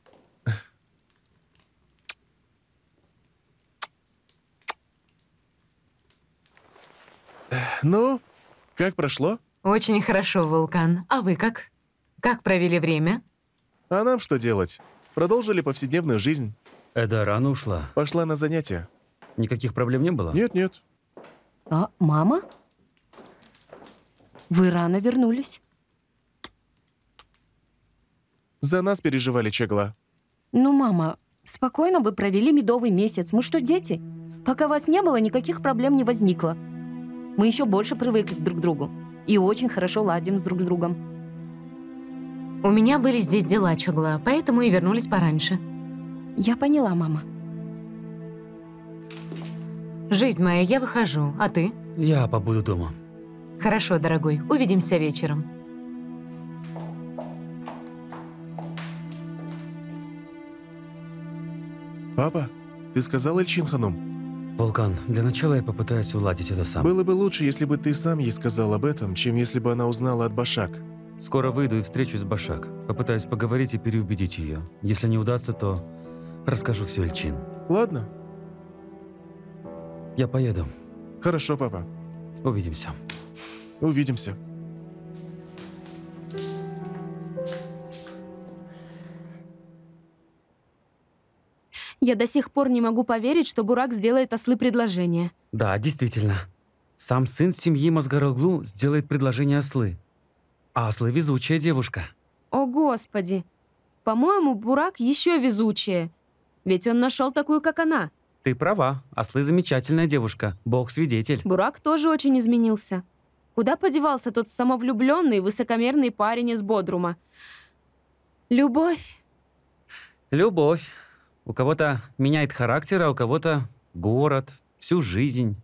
Ну, как прошло? Очень хорошо, Вулкан. А вы как? Как провели время? А нам что делать? Продолжили повседневную жизнь. Эда рано ушла. Пошла на занятия. Никаких проблем не было? Нет, нет. А, мама? Вы рано вернулись? За нас переживали, Чегла. Ну, мама, спокойно бы провели медовый месяц. Мы что, дети? Пока вас не было, никаких проблем не возникло. Мы еще больше привыкли друг к другу. И очень хорошо ладим с друг с другом. У меня были здесь дела, Чогла, поэтому и вернулись пораньше. Я поняла, мама. Жизнь моя, я выхожу, а ты? Я побуду дома. Хорошо, дорогой, увидимся вечером. Папа, ты сказал Эльчин Ханум? Волкан, для начала я попытаюсь уладить это сам. Было бы лучше, если бы ты сам ей сказал об этом, чем если бы она узнала от Башак. Скоро выйду и встречусь с Башак. Попытаюсь поговорить и переубедить ее. Если не удастся, то расскажу все Эльчин. Ладно. Я поеду. Хорошо, папа. Увидимся. Увидимся. Я до сих пор не могу поверить, что Бурак сделает Аслы предложение. Да, действительно. Сам сын семьи Мазгараглу сделает предложение Аслы. А Аслы везучая девушка. О, Господи! По-моему, Бурак еще везучее. Ведь он нашел такую, как она. Ты права. Аслы замечательная девушка. Бог свидетель. Бурак тоже очень изменился. Куда подевался тот самовлюбленный, высокомерный парень из Бодрума? Любовь. Любовь. У кого-то меняет характер, а у кого-то город, всю жизнь.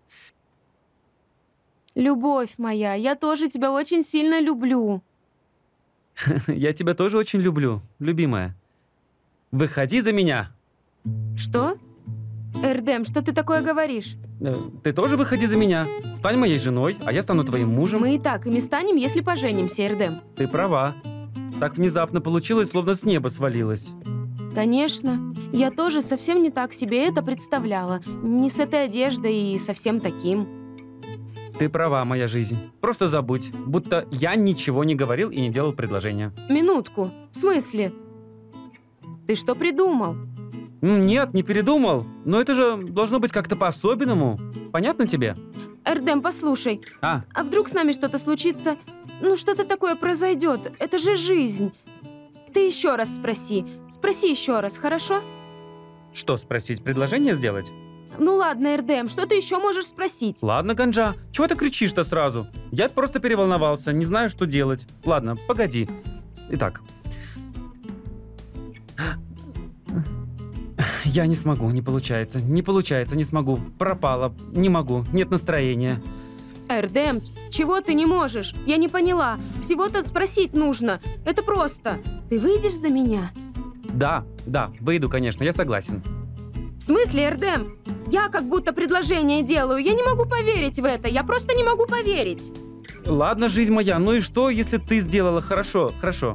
Любовь моя, я тоже тебя очень сильно люблю. Я тебя тоже очень люблю, любимая. Выходи за меня. Что? Эрдем, что ты такое говоришь? Э, Ты тоже выходи за меня. Стань моей женой, а я стану твоим мужем. Мы и так ими станем, если поженимся, Эрдем. Ты права. Так внезапно получилось, словно с неба свалилось. Конечно. Я тоже совсем не так себе это представляла. Не с этой одеждой и совсем таким. Ты права, моя жизнь. Просто забудь, будто я ничего не говорил и не делал предложения. Минутку. В смысле? Ты что придумал? М, Нет, не передумал. Но это же должно быть как-то по-особенному. Понятно тебе? Эрдем, послушай. А, А вдруг с нами что-то случится? Ну, что-то такое произойдет. Это же жизнь. Ты еще раз спроси. Спроси еще раз, хорошо? что спросить? Предложение сделать? Ну ладно, Эрдем, что ты еще можешь спросить? Ладно, Ганджа, чего ты кричишь-то сразу? Я просто переволновался, не знаю, что делать. Ладно, погоди. Итак. Я не смогу, не получается. Не получается, не смогу. Пропало, не могу, нет настроения. Эрдем, чего ты не можешь? Я не поняла. Всего-то спросить нужно. Это просто. Ты выйдешь за меня? Да, да, выйду, конечно, я согласен. В смысле, Эрдем? Я как будто предложение делаю. Я не могу поверить в это. Я просто не могу поверить. Ладно, жизнь моя, ну и что, если ты сделала хорошо, хорошо.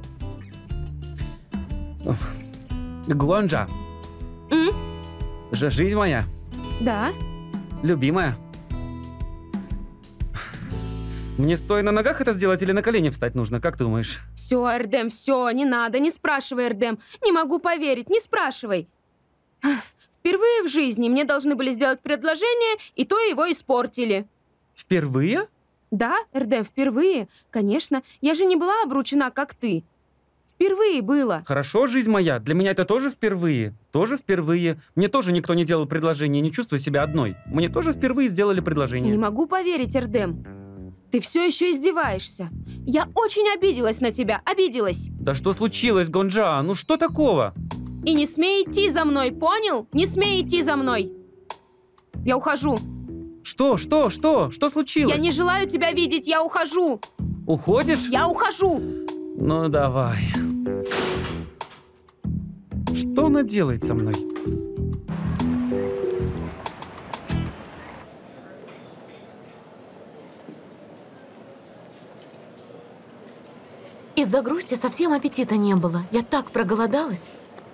Гуанджа. М? Ж- Жизнь моя, Да? любимая. Мне стоя на ногах это сделать или на колени встать нужно, как думаешь? Все, Эрдем, все, не надо, не спрашивай, Эрдем. Не могу поверить, не спрашивай. Впервые в жизни мне должны были сделать предложение, и то его испортили. Впервые? Да, Эрдем, впервые. Конечно, я же не была обручена, как ты. Впервые было. Хорошо, жизнь моя, для меня это тоже впервые. Тоже впервые. Мне тоже никто не делал предложение, не чувствую себя одной. Мне тоже впервые сделали предложение. Не могу поверить, Эрдем. Ты все еще издеваешься. Я очень обиделась на тебя, обиделась. Да что случилось, Гонджа? Ну что такого? И не смей идти за мной, понял? Не смей идти за мной. Я ухожу. Что, что, что? Что случилось? Я не желаю тебя видеть, я ухожу. Уходишь? Я ухожу. Ну давай. Что она делает со мной? Из-за грусти совсем аппетита не было. Я так проголодалась.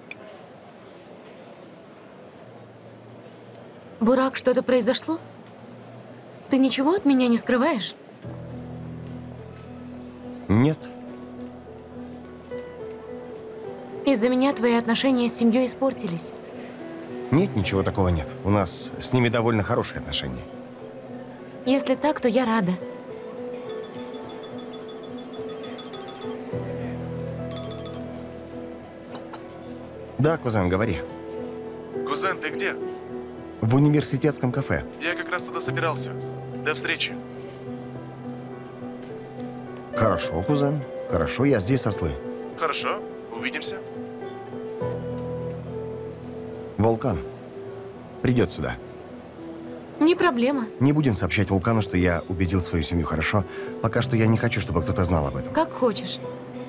Бурак, что-то произошло? Ты ничего от меня не скрываешь? Нет. Из-за меня твои отношения с семьей испортились. Нет, ничего такого нет. У нас с ними довольно хорошие отношения. Если так, то я рада. Да, кузен, говори. Кузен, ты где? В университетском кафе. Я как раз туда собирался. До встречи. Хорошо, кузен. Хорошо, я здесь, ослы. Хорошо, увидимся. Вулкан придет сюда. Не проблема. Не будем сообщать Вулкану, что я убедил свою семью, хорошо? Пока что я не хочу, чтобы кто-то знал об этом. Как хочешь.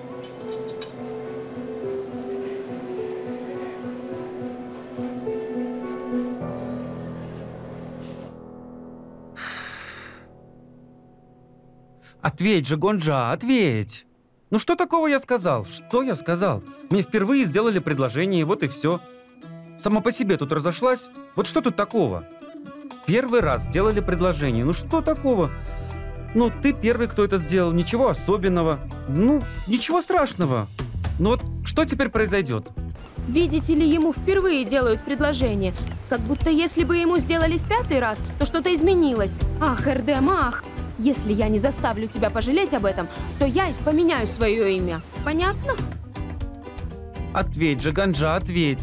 Ответь же, Гонджа, ответь! Ну что такого я сказал? Что я сказал? Мне впервые сделали предложение, и вот и все. Сама по себе тут разошлась. Вот что тут такого? Первый раз сделали предложение. Ну что такого? Ну, ты первый, кто это сделал. Ничего особенного. Ну, ничего страшного. Ну вот что теперь произойдет? Видите ли, ему впервые делают предложение. Как будто если бы ему сделали в пятый раз, то что-то изменилось. Ах, Эрдем, ах! Если я не заставлю тебя пожалеть об этом, то я поменяю свое имя. Понятно? Ответь же, Гонджа, ответь.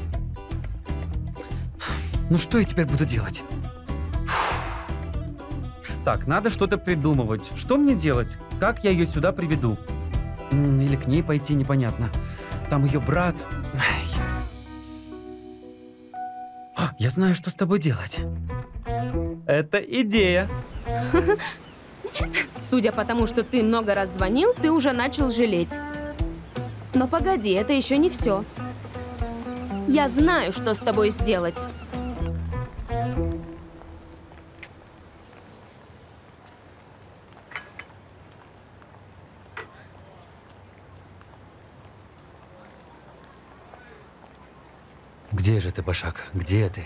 Ну что я теперь буду делать? Так, надо что-то придумывать. Что мне делать? Как я ее сюда приведу? Или к ней пойти, непонятно. Там ее брат. Ай. Я знаю, что с тобой делать. Это идея. Судя по тому, что ты много раз звонил, ты уже начал жалеть. Но погоди, это еще не все. Я знаю, что с тобой сделать. Где же ты, Башак? Где ты?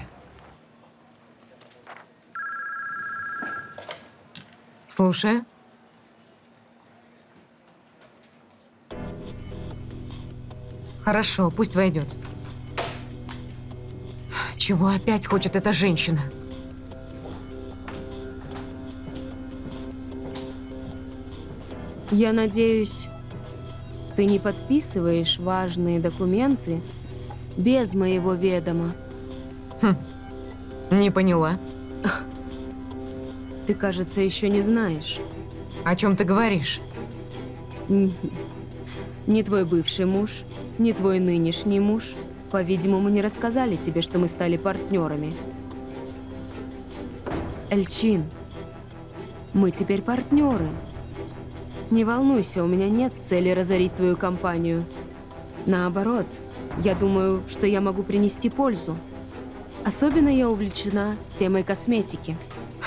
Слушай. Хорошо, пусть войдет. Чего опять хочет эта женщина? Я надеюсь, ты не подписываешь важные документы без моего ведома. Хм, не поняла. Ты, кажется, еще не знаешь. О чем ты говоришь? Ни твой бывший муж, ни твой нынешний муж, по-видимому, не рассказали тебе, что мы стали партнерами. Эльчин, мы теперь партнеры. Не волнуйся, у меня нет цели разорить твою компанию. Наоборот, я думаю, что я могу принести пользу. Особенно я увлечена темой косметики.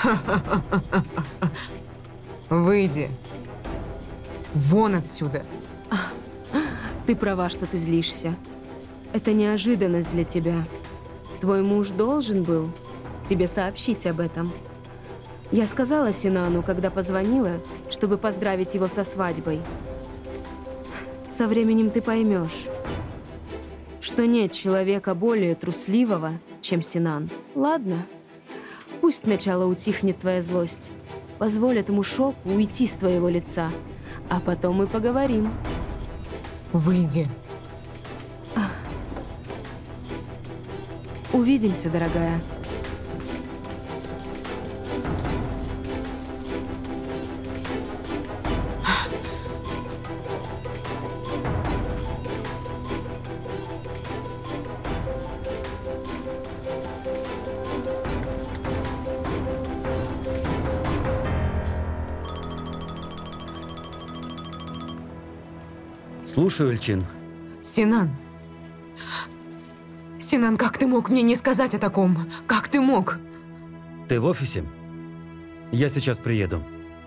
Выйди. Вон отсюда. Ты права, что ты злишься. Это неожиданность для тебя. Твой муж должен был тебе сообщить об этом. Я сказала Синану, когда позвонила, чтобы поздравить его со свадьбой. Со временем ты поймешь, что нет человека более трусливого, чем Синан. Ладно? Пусть сначала утихнет твоя злость. Позволь этому шоку уйти с твоего лица. А потом мы поговорим. Выйди. Увидимся, дорогая. Слушаю, Эльчин. Синан. Синан, как ты мог мне не сказать о таком? Как ты мог? Ты в офисе? Я сейчас приеду.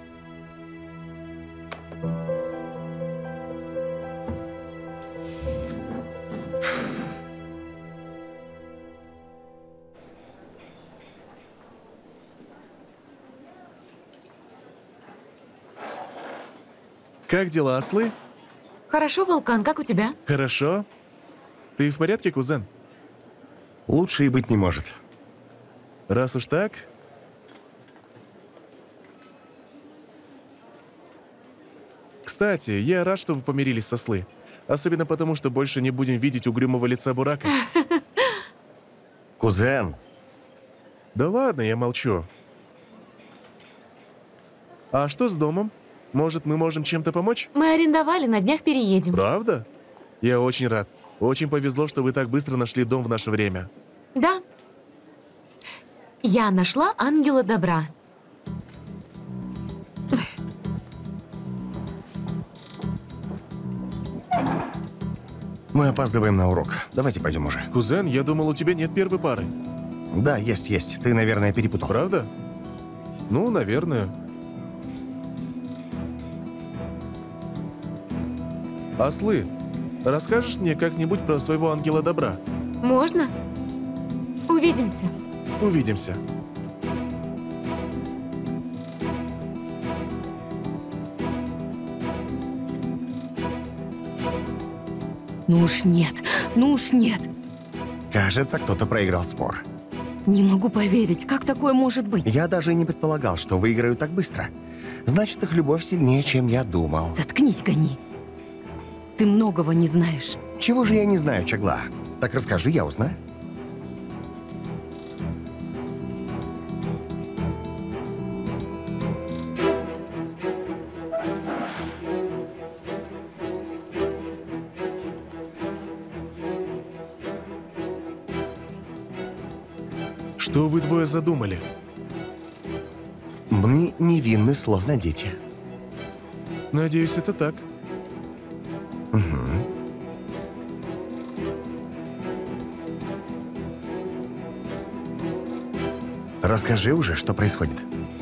Как дела, ослы? Хорошо, Вулкан, как у тебя? Хорошо. Ты в порядке, кузен? Лучше и быть не может. Раз уж так... Кстати, я рад, что вы помирились со Слы. Особенно потому, что больше не будем видеть угрюмого лица Бурака. Кузен, Да ладно, я молчу. А что с домом? Может, мы можем чем-то помочь? Мы арендовали, на днях переедем. Правда? Я очень рад. Очень повезло, что вы так быстро нашли дом в наше время. Да. Я нашла ангела добра. Мы опаздываем на урок. Давайте пойдем уже. Кузен, я думал, у тебя нет первой пары. Да, есть, есть. Ты, наверное, перепутал. Правда? Ну, наверное. Ослы, расскажешь мне как-нибудь про своего ангела добра? Можно? Увидимся. Увидимся. Ну уж нет, ну уж нет. Кажется, кто-то проиграл спор. Не могу поверить, как такое может быть? Я даже не предполагал, что выиграю так быстро. Значит, их любовь сильнее, чем я думал. Заткнись, гони. Ты многого не знаешь. Чего же я не знаю, Чагла? Так расскажи, я узнаю. Что вы двое задумали? Мы невинны, словно дети. Надеюсь, это так. Угу. Расскажи уже, что происходит.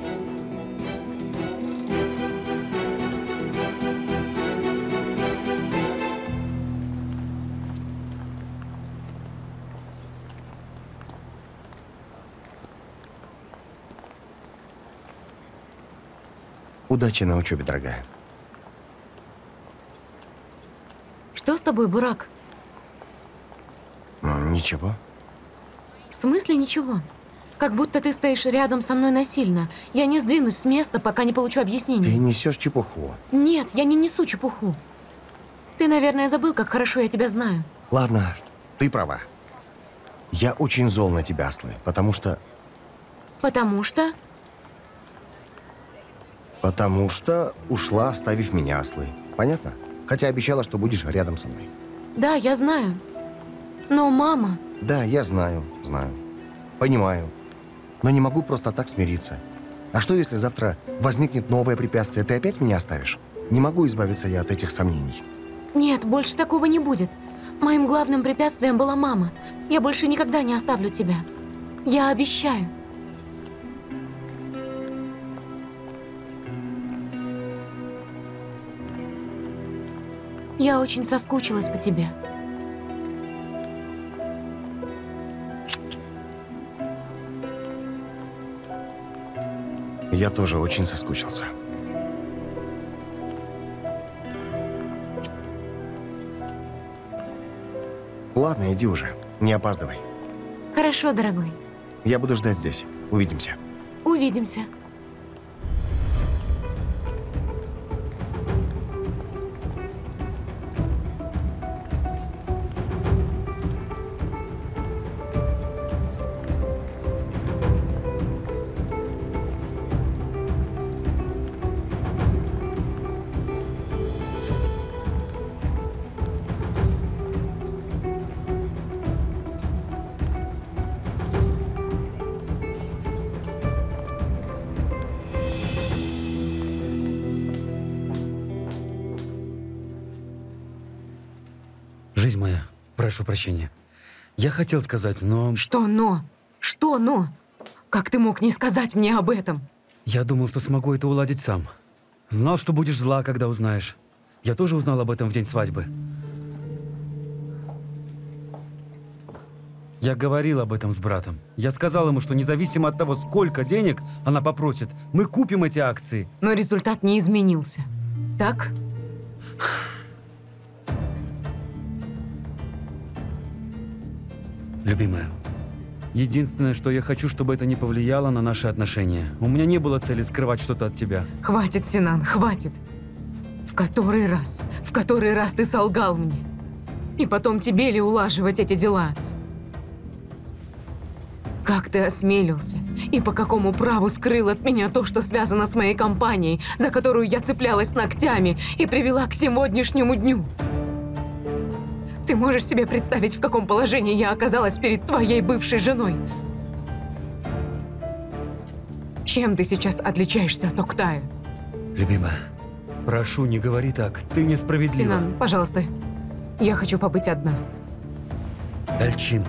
Удачи на учебе, дорогая. Что с тобой, Бурак? М, Ничего. В смысле ничего? Как будто ты стоишь рядом со мной насильно. Я не сдвинусь с места, пока не получу Ты объяснений. несешь чепуху. Нет, я не несу чепуху. Ты, наверное, забыл, как хорошо я тебя знаю. Ладно, ты права. Я очень зол на тебя, Аслы, потому что... Потому что... Потому что ушла, оставив меня, Аслы. Понятно? Хотя обещала, что будешь рядом со мной. Да, я знаю. Но мама... Да, я знаю, знаю. Понимаю. Но не могу просто так смириться. А что, если завтра возникнет новое препятствие? Ты опять меня оставишь? Не могу избавиться я от этих сомнений. Нет, больше такого не будет. Моим главным препятствием была мама. Я больше никогда не оставлю тебя. Я обещаю. Я очень соскучилась по тебе. Я тоже очень соскучился. Ладно, иди уже. Не опаздывай. Хорошо, дорогой. Я буду ждать здесь. Увидимся. Увидимся. Жизнь моя, прошу прощения. Я хотел сказать, но Что «но»? Что «но»? Как ты мог не сказать мне об этом? я думал, что смогу это уладить сам. Знал, что будешь зла, когда узнаешь. Я тоже узнал об этом в день свадьбы. Я говорил об этом с братом. Я сказал ему, что независимо от того, сколько денег она попросит, мы купим эти акции. Но результат не изменился. Так? Любимая, единственное, что я хочу, чтобы это не повлияло на наши отношения. У меня не было цели скрывать что-то от тебя. Хватит, Синан, хватит. В который раз, в который раз ты солгал мне? И потом тебе ли улаживать эти дела? Как ты осмелился? И по какому праву скрыл от меня то, что связано с моей компанией, за которую я цеплялась ногтями и привела к сегодняшнему дню? Ты можешь себе представить, в каком положении я оказалась перед твоей бывшей женой? Чем ты сейчас отличаешься от Октая? Любимая, прошу, не говори так. Ты несправедлива. Синан, пожалуйста, я хочу побыть одна. Эльчин.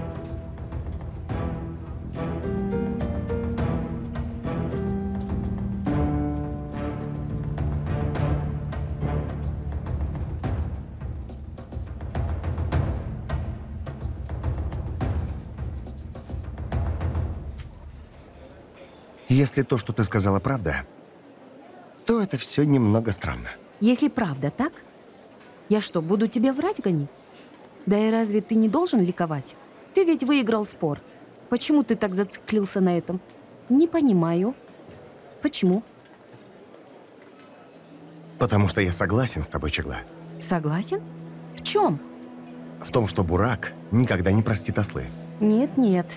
Если то, что ты сказала, правда, то это все немного странно. Если правда так, я что, буду тебе врать гонить? Да и разве ты не должен ликовать? Ты ведь выиграл спор. Почему ты так зациклился на этом? Не понимаю. Почему? Потому что я согласен с тобой, Чегла. Согласен? В чем? В том, что Бурак никогда не простит ослы. Нет, нет.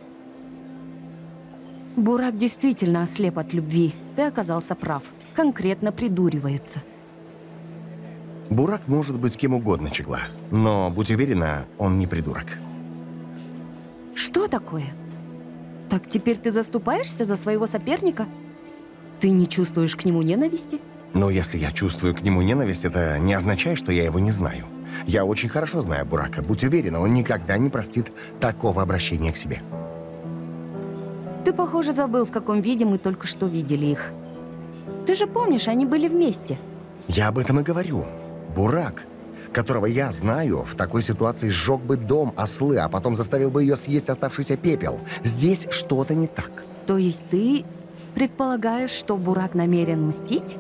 Бурак действительно ослеп от любви. Ты оказался прав. Конкретно придуривается. Бурак может быть кем угодно, Чегла. Но, будь уверена, он не придурок. Что такое? Так теперь ты заступаешься за своего соперника? Ты не чувствуешь к нему ненависти? Но если я чувствую к нему ненависть, это не означает, что я его не знаю. Я очень хорошо знаю Бурака. Будь уверена, он никогда не простит такого обращения к себе. Ты, похоже, забыл, в каком виде мы только что видели их. Ты же помнишь, они были вместе. Я об этом и говорю. Бурак, которого я знаю, в такой ситуации сжег бы дом ослы, а потом заставил бы ее съесть оставшийся пепел. Здесь что-то не так. То есть ты предполагаешь, что Бурак намерен мстить?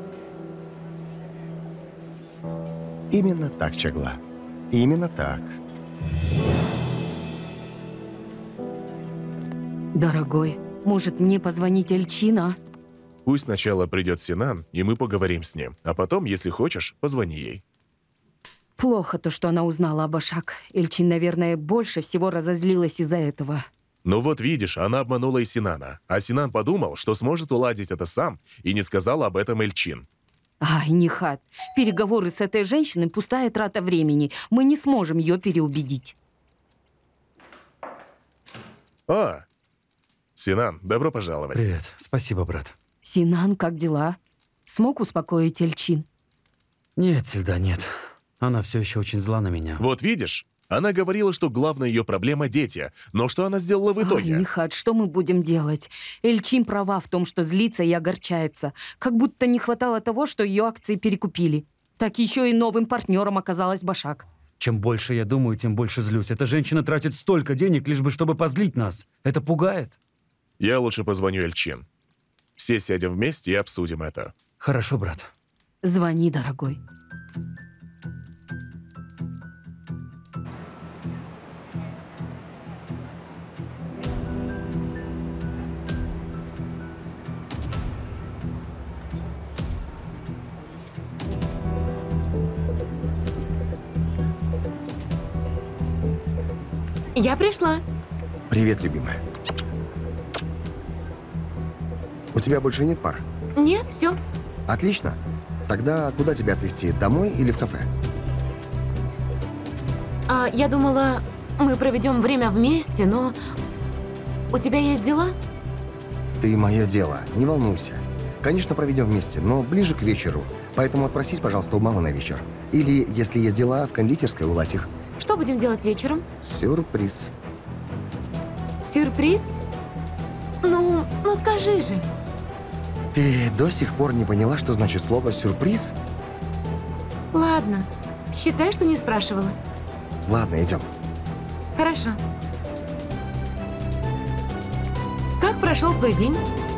Именно так, Чегла. Именно так. Дорогой, может мне позвонить Эльчина? Пусть сначала придет Синан, и мы поговорим с ним. А потом, если хочешь, позвони ей. Плохо то, что она узнала об Ашак. Эльчин, наверное, больше всего разозлилась из-за этого. Ну вот видишь, она обманула и Синана. А Синан подумал, что сможет уладить это сам, и не сказал об этом Эльчин. Ай, Нихат, переговоры с этой женщиной – пустая трата времени. Мы не сможем ее переубедить. А, Синан, добро пожаловать. Привет. Спасибо, брат. Синан, как дела? Смог успокоить Эльчин? Нет, Сельда, нет. Она все еще очень зла на меня. Вот видишь, она говорила, что главная ее проблема – дети. Но что она сделала в итоге? Ай, Нихат, что мы будем делать? Эльчин права в том, что злится и огорчается. Как будто не хватало того, что ее акции перекупили. Так еще и новым партнером оказалась Башак. Чем больше я думаю, тем больше злюсь. Эта женщина тратит столько денег, лишь бы чтобы позлить нас. Это пугает. Я лучше позвоню Эльчин. Все сядем вместе и обсудим это. Хорошо, брат. Звони, дорогой. Я пришла. Привет, любимая. У тебя больше нет пар? Нет, все. Отлично. Тогда куда тебя отвезти? Домой или в кафе? А, я думала, мы проведем время вместе, но у тебя есть дела? Ты мое дело, не волнуйся. Конечно, проведем вместе, но ближе к вечеру. Поэтому отпросись, пожалуйста, у мамы на вечер. Или, если есть дела, в кондитерской уладь их. Что будем делать вечером? Сюрприз. Сюрприз? Ну, ну скажи же. Ты до сих пор не поняла, что значит слово «сюрприз»? Ладно, считай, что не спрашивала. Ладно, идем. Хорошо. Как прошел твой день?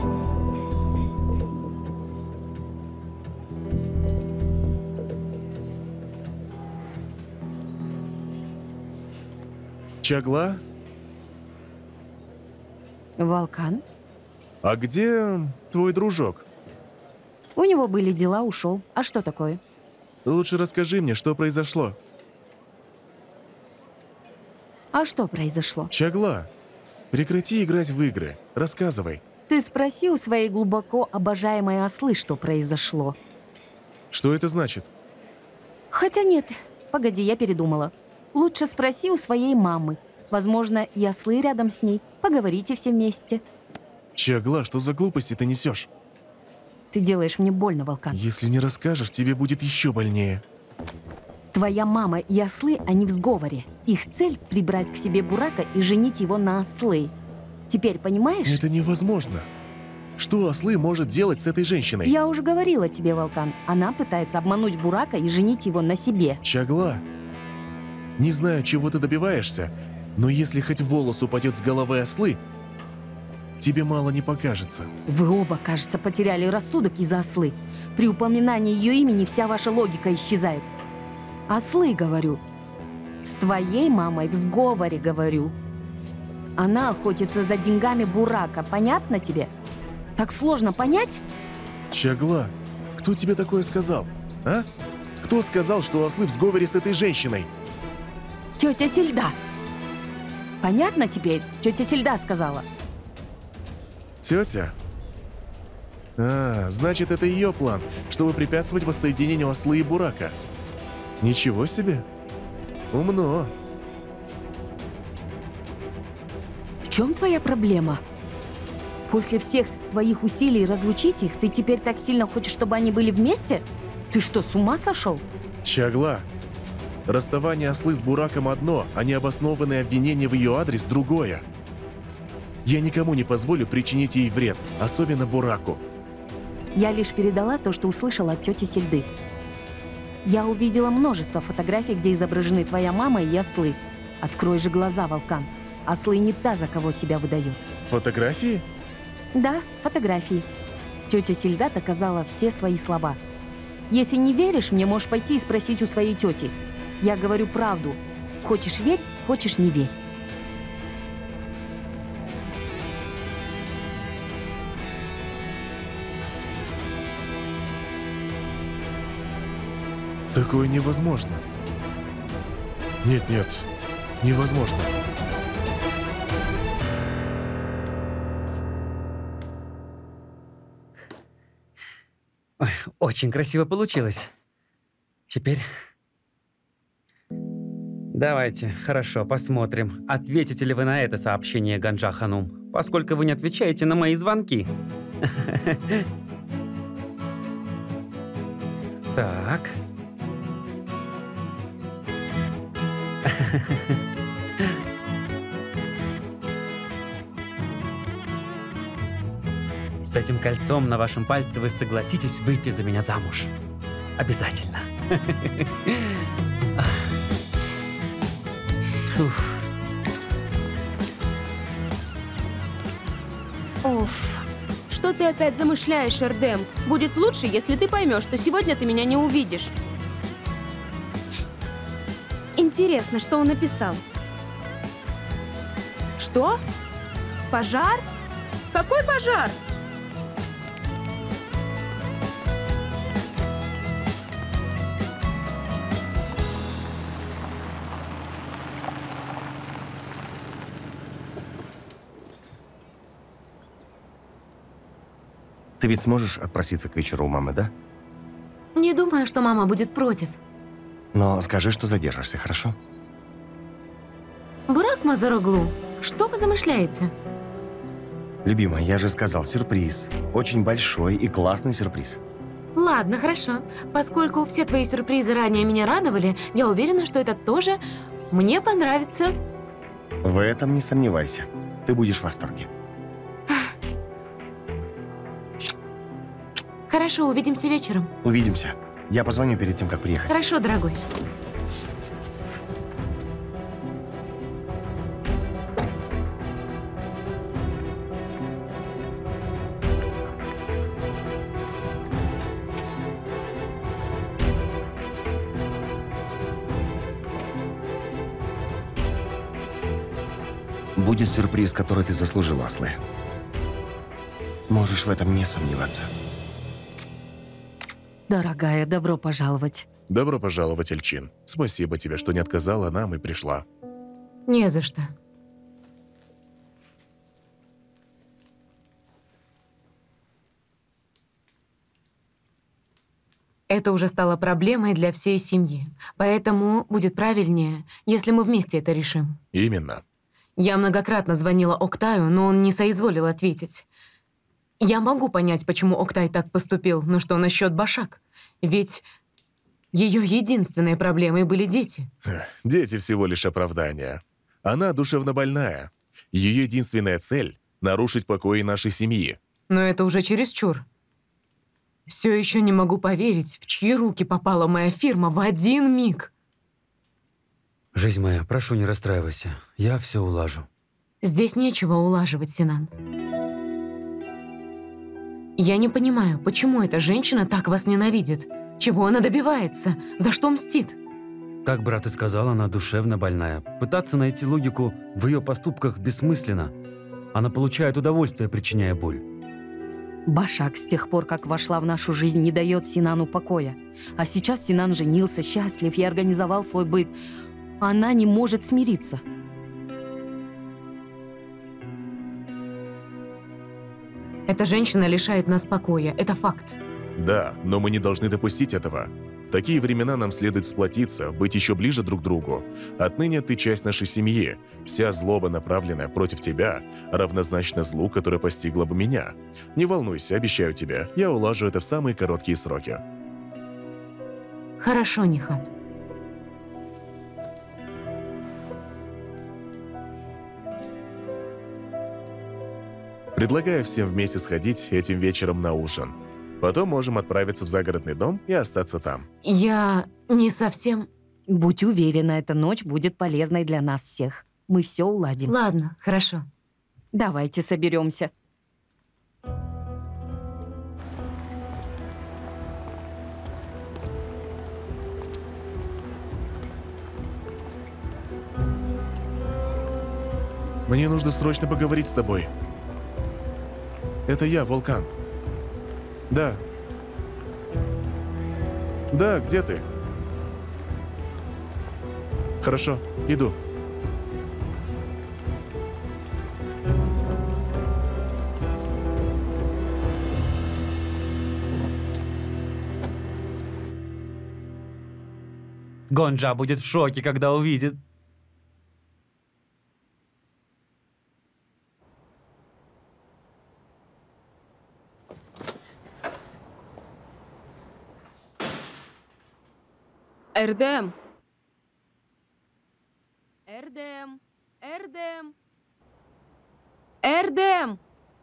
Чагла? Волкан? А где твой дружок? У него были дела, ушел. А что такое? Лучше расскажи мне, что произошло. А что произошло? Чагла, Прекрати играть в игры. Рассказывай. Ты спроси у своей глубоко обожаемой ослы, что произошло. Что это значит? Хотя нет, погоди, я передумала. Лучше спроси у своей мамы. Возможно, и ослы рядом с ней. Поговорите все вместе. Чагла, что за глупости ты несешь? Ты делаешь мне больно, Волкан. Если не расскажешь, тебе будет еще больнее. Твоя мама и ослы, они в сговоре. Их цель — прибрать к себе Бурака и женить его на ослы. Теперь понимаешь? Это невозможно. Что ослы может делать с этой женщиной? Я уже говорила тебе, Волкан. Она пытается обмануть Бурака и женить его на себе. Чагла, не знаю, чего ты добиваешься, но если хоть волос упадет с головы ослы, тебе мало не покажется. Вы оба, кажется, потеряли рассудок из-за ослы. При упоминании ее имени вся ваша логика исчезает. Ослы, говорю. С твоей мамой в сговоре, говорю. Она охотится за деньгами Бурака. Понятно тебе? Так сложно понять? Чагла, кто тебе такое сказал? А? Кто сказал, что ослы в сговоре с этой женщиной? Тетя Сельда. Понятно теперь? Тетя Сельда сказала. Тетя? А, значит, это ее план, чтобы препятствовать воссоединению ослы и Бурака. Ничего себе. Умно. В чем твоя проблема? После всех твоих усилий разлучить их, ты теперь так сильно хочешь, чтобы они были вместе? Ты что, с ума сошел? Чагла, расставание ослы с Бураком одно, а необоснованные обвинения в ее адрес другое. Я никому не позволю причинить ей вред, особенно Бураку. Я лишь передала то, что услышала от тети Сельды. Я увидела множество фотографий, где изображены твоя мама и ослы. Открой же глаза, Волкан. Ослы не та, за кого себя выдают. Фотографии? Да, фотографии. Тетя Сельда доказала все свои слова. Если не веришь мне, можешь пойти и спросить у своей тети. Я говорю правду. Хочешь — верь, хочешь — не верь. Такое невозможно. Нет, нет, невозможно. Ой, очень красиво получилось. Теперь... Давайте, хорошо, посмотрим, ответите ли вы на это сообщение, Ганджа Ханум, поскольку вы не отвечаете на мои звонки. Так... С этим кольцом на вашем пальце вы согласитесь выйти за меня замуж. Обязательно. Оф. Что ты опять замышляешь, Эрдем? Будет лучше, если ты поймешь, что сегодня ты меня не увидишь. Интересно, что он написал? Что? Пожар? Какой пожар? Ты ведь сможешь отпроситься к вечеру у мамы, да? Не думаю, что мама будет против. Но скажи, что задержишься, хорошо? Бурак Мазароглу, что вы замышляете? Любимая, я же сказал, сюрприз. Очень большой и классный сюрприз. Ладно, хорошо. Поскольку все твои сюрпризы ранее меня радовали, я уверена, что это тоже мне понравится. В этом не сомневайся. Ты будешь в восторге. Хорошо, увидимся вечером. Увидимся. Я позвоню перед тем, как приехать. Хорошо, дорогой. Будет сюрприз, который ты заслужил, Аслы. Можешь в этом не сомневаться. Дорогая, добро пожаловать. Добро пожаловать, Эльчин. Спасибо тебе, что не отказала нам и пришла. Не за что. Это уже стало проблемой для всей семьи. Поэтому будет правильнее, если мы вместе это решим. Именно. Я многократно звонила Октаю, но он не соизволил ответить. Я могу понять, почему Октай так поступил, но что насчет Башак? Ведь ее единственной проблемой были дети. Дети всего лишь оправдание. Она душевно больная. Ее единственная цель — нарушить покой нашей семьи. Но это уже чересчур. Все еще не могу поверить, в чьи руки попала моя фирма в один миг. Жизнь моя, прошу, не расстраивайся. Я все улажу. Здесь нечего улаживать, Синан. Я не понимаю, почему эта женщина так вас ненавидит? Чего она добивается? За что мстит? Как брат и сказал, она душевно больная. Пытаться найти логику в ее поступках бессмысленно. Она получает удовольствие, причиняя боль. Башак с тех пор, как вошла в нашу жизнь, не дает Синану покоя. А сейчас Синан женился, счастлив и организовал свой быт. Она не может смириться. Эта женщина лишает нас покоя. Это факт. Да, но мы не должны допустить этого. В такие времена нам следует сплотиться, быть еще ближе друг к другу. Отныне ты часть нашей семьи. Вся злоба, направленная против тебя, равнозначна злу, которое постигло бы меня. Не волнуйся, обещаю тебе, я улажу это в самые короткие сроки. Хорошо, Нихат. Предлагаю всем вместе сходить этим вечером на ужин. Потом можем отправиться в загородный дом и остаться там. Я не совсем... Будь уверена, эта ночь будет полезной для нас всех. Мы все уладим. Ладно, хорошо. Давайте соберемся. Мне нужно срочно поговорить с тобой. Это я, Вулкан. Да. Да, где ты? Хорошо, иду. Гонджа будет в шоке, когда увидит. Эрдем! Эрдем! Эрдем! Эрдем!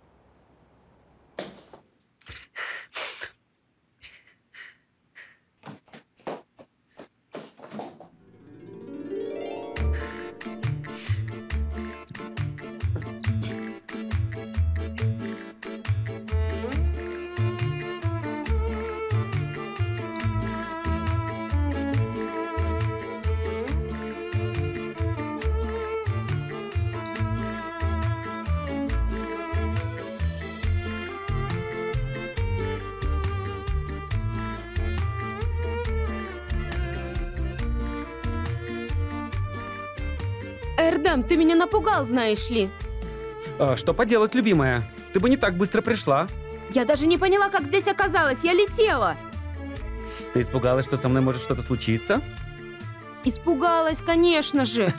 Эрдем, ты меня напугал, знаешь ли. А, что поделать, любимая? Ты бы не так быстро пришла. Я даже не поняла, как здесь оказалась. Я летела. Ты испугалась, что со мной может что-то случиться? Испугалась, конечно же.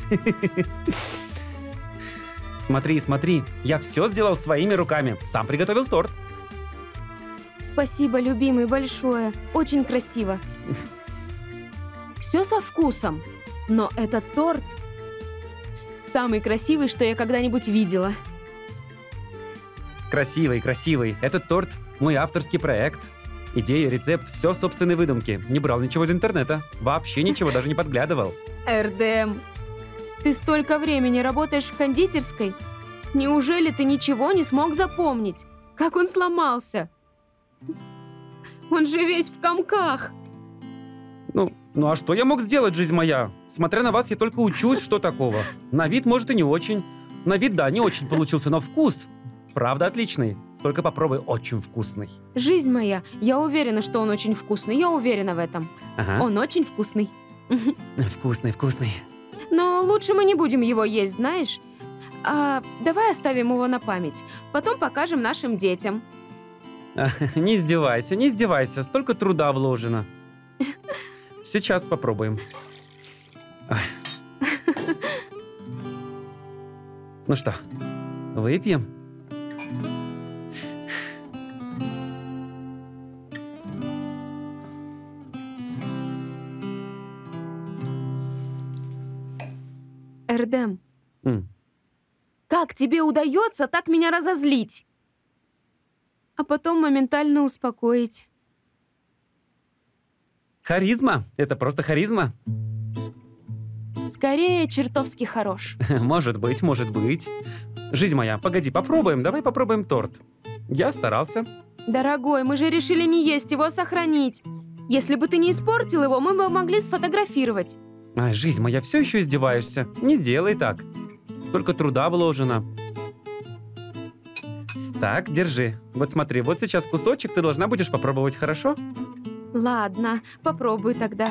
Смотри, смотри, я все сделал своими руками. Сам приготовил торт. Спасибо, любимый, большое. Очень красиво. Все со вкусом. Но этот торт самый красивый, что я когда-нибудь видела. Красивый, красивый. Этот торт – мой авторский проект. Идея, рецепт – все собственной выдумки. Не брал ничего из интернета. Вообще ничего, даже не подглядывал. Эрдем, ты столько времени работаешь в кондитерской. Неужели ты ничего не смог запомнить? Как он сломался? Он же весь в комках. Ну, ну а что я мог сделать, жизнь моя? Смотря на вас, я только учусь, что такого. На вид, может, и не очень. На вид, да, не очень получился, но вкус, правда, отличный. Только попробуй, очень вкусный. Жизнь моя, я уверена, что он очень вкусный. Я уверена в этом. Ага. Он очень вкусный. Вкусный, вкусный. Но лучше мы не будем его есть, знаешь? А, давай оставим его на память. Потом покажем нашим детям. Не издевайся, не издевайся. Столько труда вложено. Сейчас попробуем. Ай. Ну что, выпьем? Эрдем, М. как тебе удается так меня разозлить? А потом моментально успокоить. Харизма. Это просто харизма. Скорее, чертовски хорош. Может быть, может быть. Жизнь моя, погоди, попробуем. Давай попробуем торт. Я старался. Дорогой, мы же решили не есть его, а сохранить. Если бы ты не испортил его, мы бы могли сфотографировать. Ай, жизнь моя, все еще издеваешься. Не делай так. Столько труда вложено. Так, держи. Вот смотри, вот сейчас кусочек ты должна будешь попробовать, хорошо? Ладно, попробуй тогда.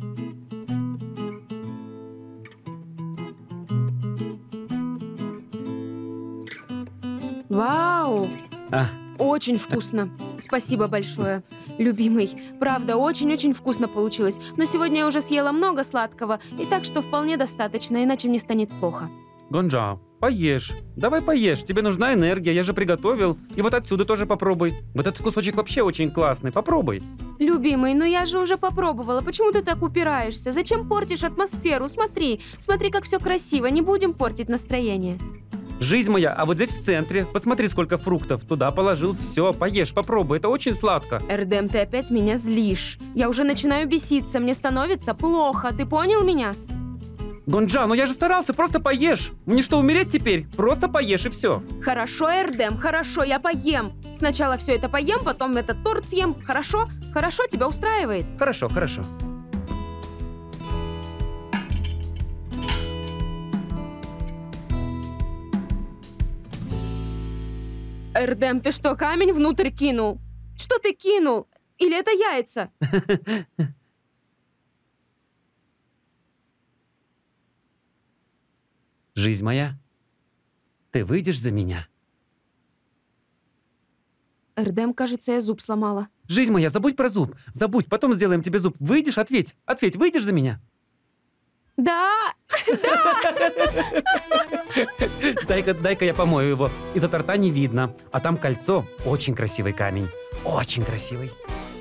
Вау! А, Очень вкусно. Спасибо большое, любимый. Правда, очень-очень вкусно получилось. Но сегодня я уже съела много сладкого, и так что вполне достаточно, иначе мне станет плохо. Гонджа, поешь. Давай поешь. Тебе нужна энергия, я же приготовил. И вот отсюда тоже попробуй. Вот этот кусочек вообще очень классный. Попробуй. Любимый, но я же уже попробовала. Почему ты так упираешься? Зачем портишь атмосферу? Смотри, смотри, как все красиво. Не будем портить настроение. Жизнь моя, а вот здесь в центре. Посмотри, сколько фруктов. Туда положил. Все, поешь, попробуй. Это очень сладко. Эрдем, ты опять меня злишь. Я уже начинаю беситься. Мне становится плохо. Ты понял меня? Гонджа, ну я же старался, просто поешь. Мне что, умереть теперь? Просто поешь и все. Хорошо, Эрдем, хорошо, я поем. Сначала все это поем, потом этот торт съем. Хорошо? Хорошо, тебя устраивает? Хорошо, хорошо. Эрдем, ты что, камень внутрь кинул? Что ты кинул? Или это яйца? Жизнь моя, ты выйдешь за меня? Эрдем, кажется, я зуб сломала. Жизнь моя, забудь про зуб. Забудь, потом сделаем тебе зуб. Выйдешь? Ответь. Ответь, выйдешь за меня? Да! Дай-ка, дай-ка я помою его. Из-за торта не видно. А там кольцо. Очень красивый камень. Очень красивый.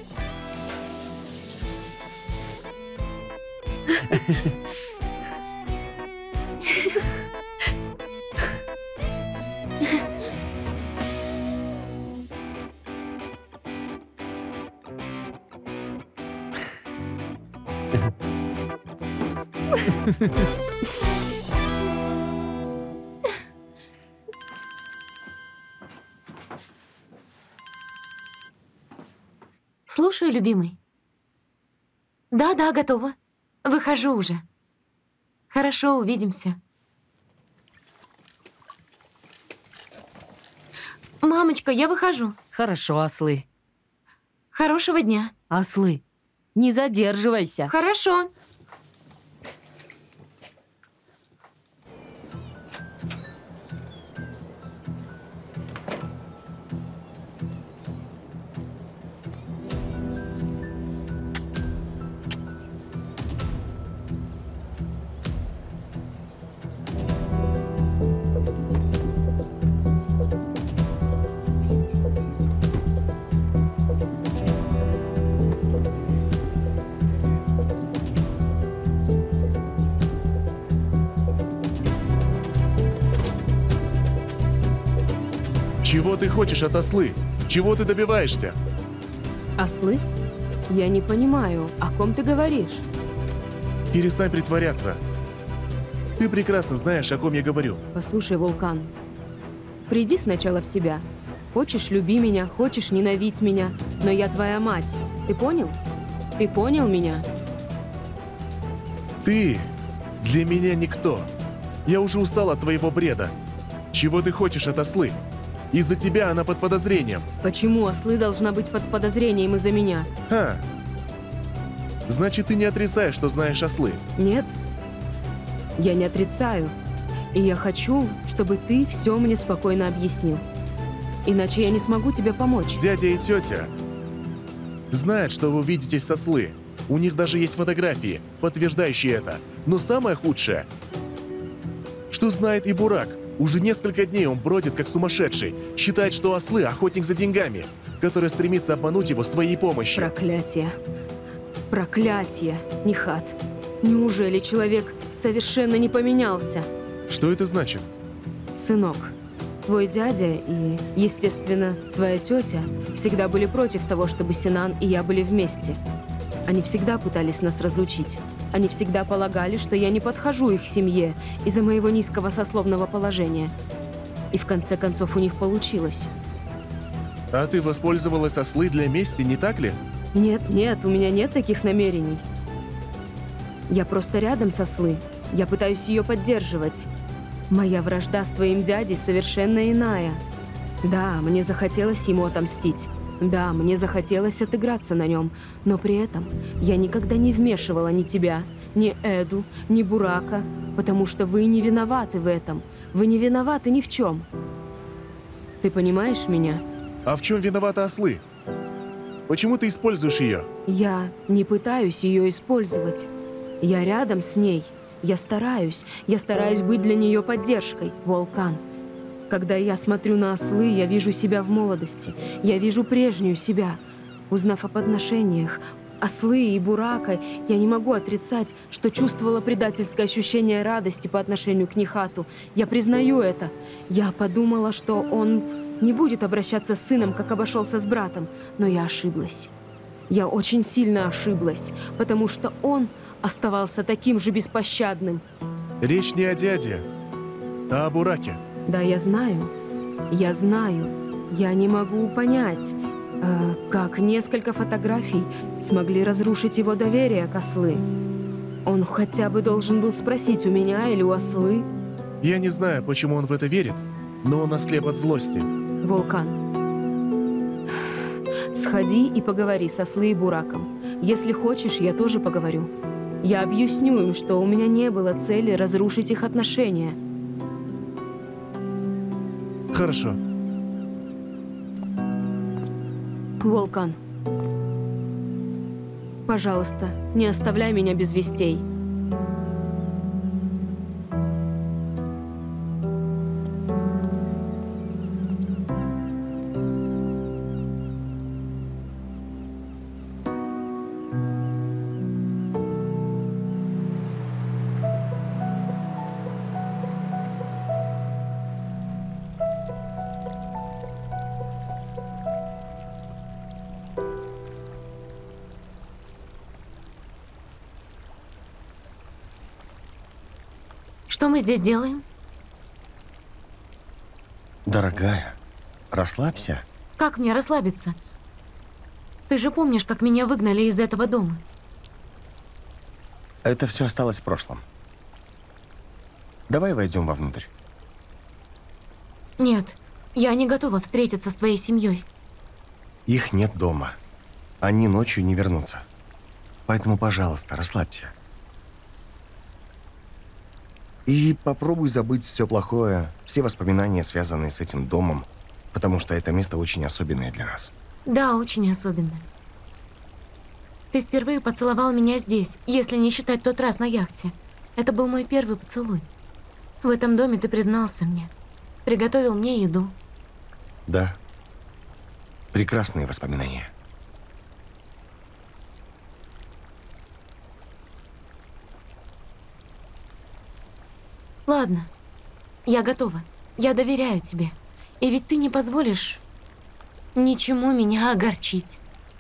Слушаю, любимый. Да-да, готова. Выхожу уже. Хорошо, увидимся. Мамочка, я выхожу. Хорошо, ослы. Хорошего дня. Ослы, не задерживайся. Хорошо. Чего ты хочешь от ослы? Чего ты добиваешься? Ослы? Я не понимаю, о ком ты говоришь? Перестань притворяться. Ты прекрасно знаешь, о ком я говорю. Послушай, Вулкан, приди сначала в себя. Хочешь, люби меня, хочешь, ненавидь меня, но я твоя мать. Ты понял? Ты понял меня? Ты для меня никто. Я уже устал от твоего бреда. Чего ты хочешь от ослы? Из-за тебя она под подозрением. Почему ослы должна быть под подозрением из-за меня? Ха. Значит, ты не отрицаешь, что знаешь ослы. Нет, я не отрицаю. И я хочу, чтобы ты все мне спокойно объяснил. Иначе я не смогу тебе помочь. Дядя и тетя знают, что вы видитесь с ослы. У них даже есть фотографии, подтверждающие это. Но самое худшее, что знает и Бурак. Уже несколько дней он бродит как сумасшедший, считает, что ослы — охотник за деньгами, который стремится обмануть его своей помощью. Проклятие. Проклятие, Нихат. Неужели человек совершенно не поменялся? Что это значит? Сынок, твой дядя и, естественно, твоя тетя всегда были против того, чтобы Синан и я были вместе. Они всегда пытались нас разлучить. Они всегда полагали, что я не подхожу их семье из-за моего низкого сословного положения. И в конце концов у них получилось. А ты воспользовалась ослы для мести, не так ли? Нет, нет, у меня нет таких намерений. Я просто рядом со Слы. Я пытаюсь ее поддерживать. Моя вражда с твоим дядей совершенно иная. Да, мне захотелось ему отомстить. Да, мне захотелось отыграться на нем. Но при этом я никогда не вмешивала ни тебя, ни Эду, ни Бурака, потому что вы не виноваты в этом. Вы не виноваты ни в чем. Ты понимаешь меня? А в чем виноваты ослы? Почему ты используешь ее? Я не пытаюсь ее использовать. Я рядом с ней. Я стараюсь. Я стараюсь быть для нее поддержкой, Волкан. Когда я смотрю на ослы, я вижу себя в молодости. Я вижу прежнюю себя. Узнав о подношениях, ослы и Бурака, я не могу отрицать, что чувствовала предательское ощущение радости по отношению к Нихату. Я признаю это. Я подумала, что он не будет обращаться с сыном, как обошелся с братом. Но я ошиблась. Я очень сильно ошиблась, потому что он оставался таким же беспощадным. Речь не о дяде, а о Бураке. Да, я знаю. Я знаю. Я не могу понять, э, как несколько фотографий смогли разрушить его доверие к ослы. Он хотя бы должен был спросить у меня или у ослы. Я не знаю, почему он в это верит, но он ослеп от злости. Волкан, сходи и поговори с ослы и Бураком. Если хочешь, я тоже поговорю. Я объясню им, что у меня не было цели разрушить их отношения. Хорошо. Волкан, пожалуйста, не оставляй меня без вестей. Что мы здесь делаем? Дорогая, расслабься. Как мне расслабиться? Ты же помнишь, как меня выгнали из этого дома? Это все осталось в прошлом. Давай войдем вовнутрь. Нет, я не готова встретиться с твоей семьей. Их нет дома. Они ночью не вернутся. Поэтому, пожалуйста, расслабься. И попробуй забыть все плохое, все воспоминания, связанные с этим домом, потому что это место очень особенное для нас. Да, очень особенное. Ты впервые поцеловал меня здесь, если не считать тот раз на яхте. Это был мой первый поцелуй. В этом доме ты признался мне. Приготовил мне еду. Да. Прекрасные воспоминания. Ладно, я готова. Я доверяю тебе. И ведь ты не позволишь ничему меня огорчить.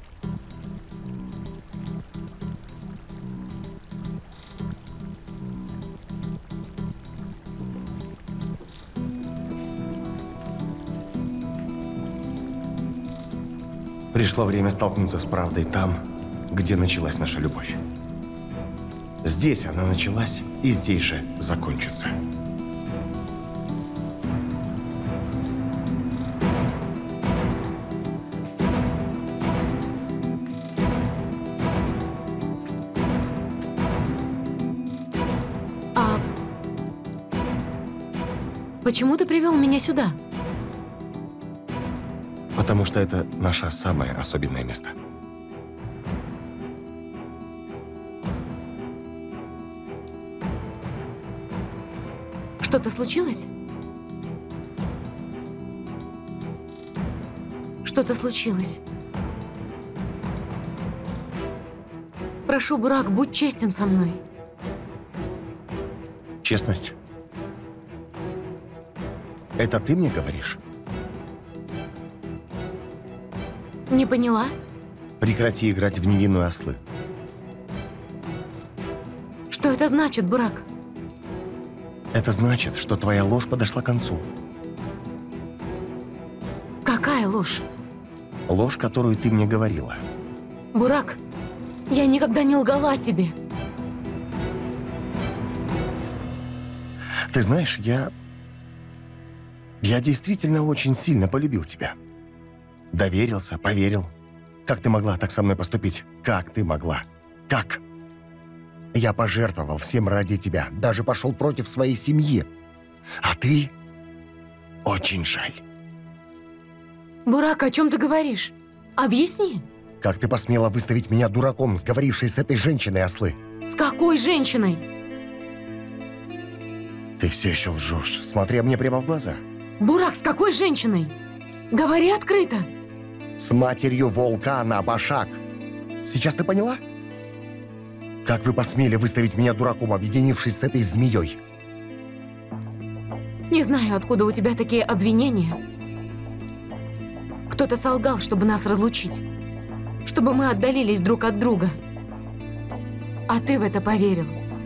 Пришло время столкнуться с правдой там, где началась наша любовь. Здесь она началась, и здесь же закончится. А почему ты привел меня сюда? Потому что это наше самое особенное место. Что-то случилось? Что-то случилось. Прошу, Бурак, будь честен со мной. Честность. Это ты мне говоришь? Не поняла? Прекрати играть в невинную ослы. Что это значит, Бурак? Это значит, что твоя ложь подошла к концу. Какая ложь? Ложь, которую ты мне говорила. Бурак, я никогда не лгала тебе. Ты знаешь, я... Я действительно очень сильно полюбил тебя. Доверился, поверил. Как ты могла так со мной поступить? Как ты могла? Как? Я пожертвовал всем ради тебя. Даже пошел против своей семьи. А ты... Очень жаль. Бурак, о чем ты говоришь? Объясни. Как ты посмела выставить меня дураком, сговорившись с этой женщиной, ослы? С какой женщиной? Ты все еще лжешь, смотря мне прямо в глаза. Бурак, с какой женщиной? Говори открыто. С матерью вулкана Башак. Сейчас ты поняла? Как вы посмели выставить меня дураком, объединившись с этой змеей? Не знаю, откуда у тебя такие обвинения. Кто-то солгал, чтобы нас разлучить. Чтобы мы отдалились друг от друга. А ты в это поверил.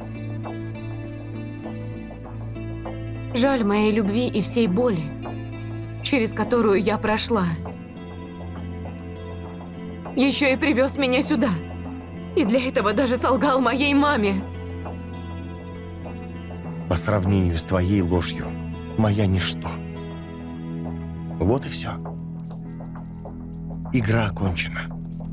Жаль моей любви и всей боли, через которую я прошла. Еще и привез меня сюда. И для этого даже солгал моей маме. По сравнению с твоей ложью, моя ничто. Вот и все. Игра окончена.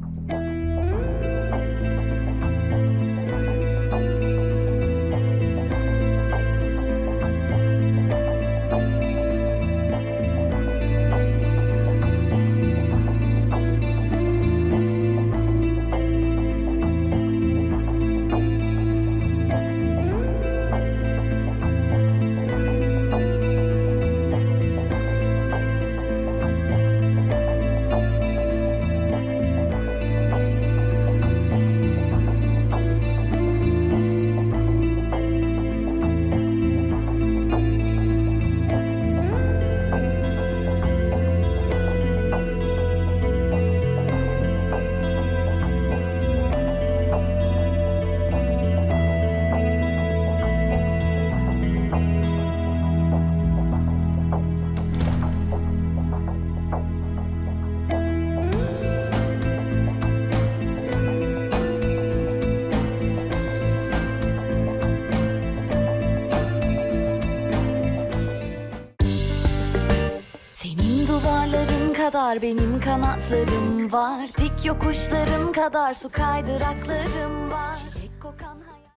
Senin duvarların kadar benim kanatlarım var. Dik yokuşların kadar su kaydıraklarım var.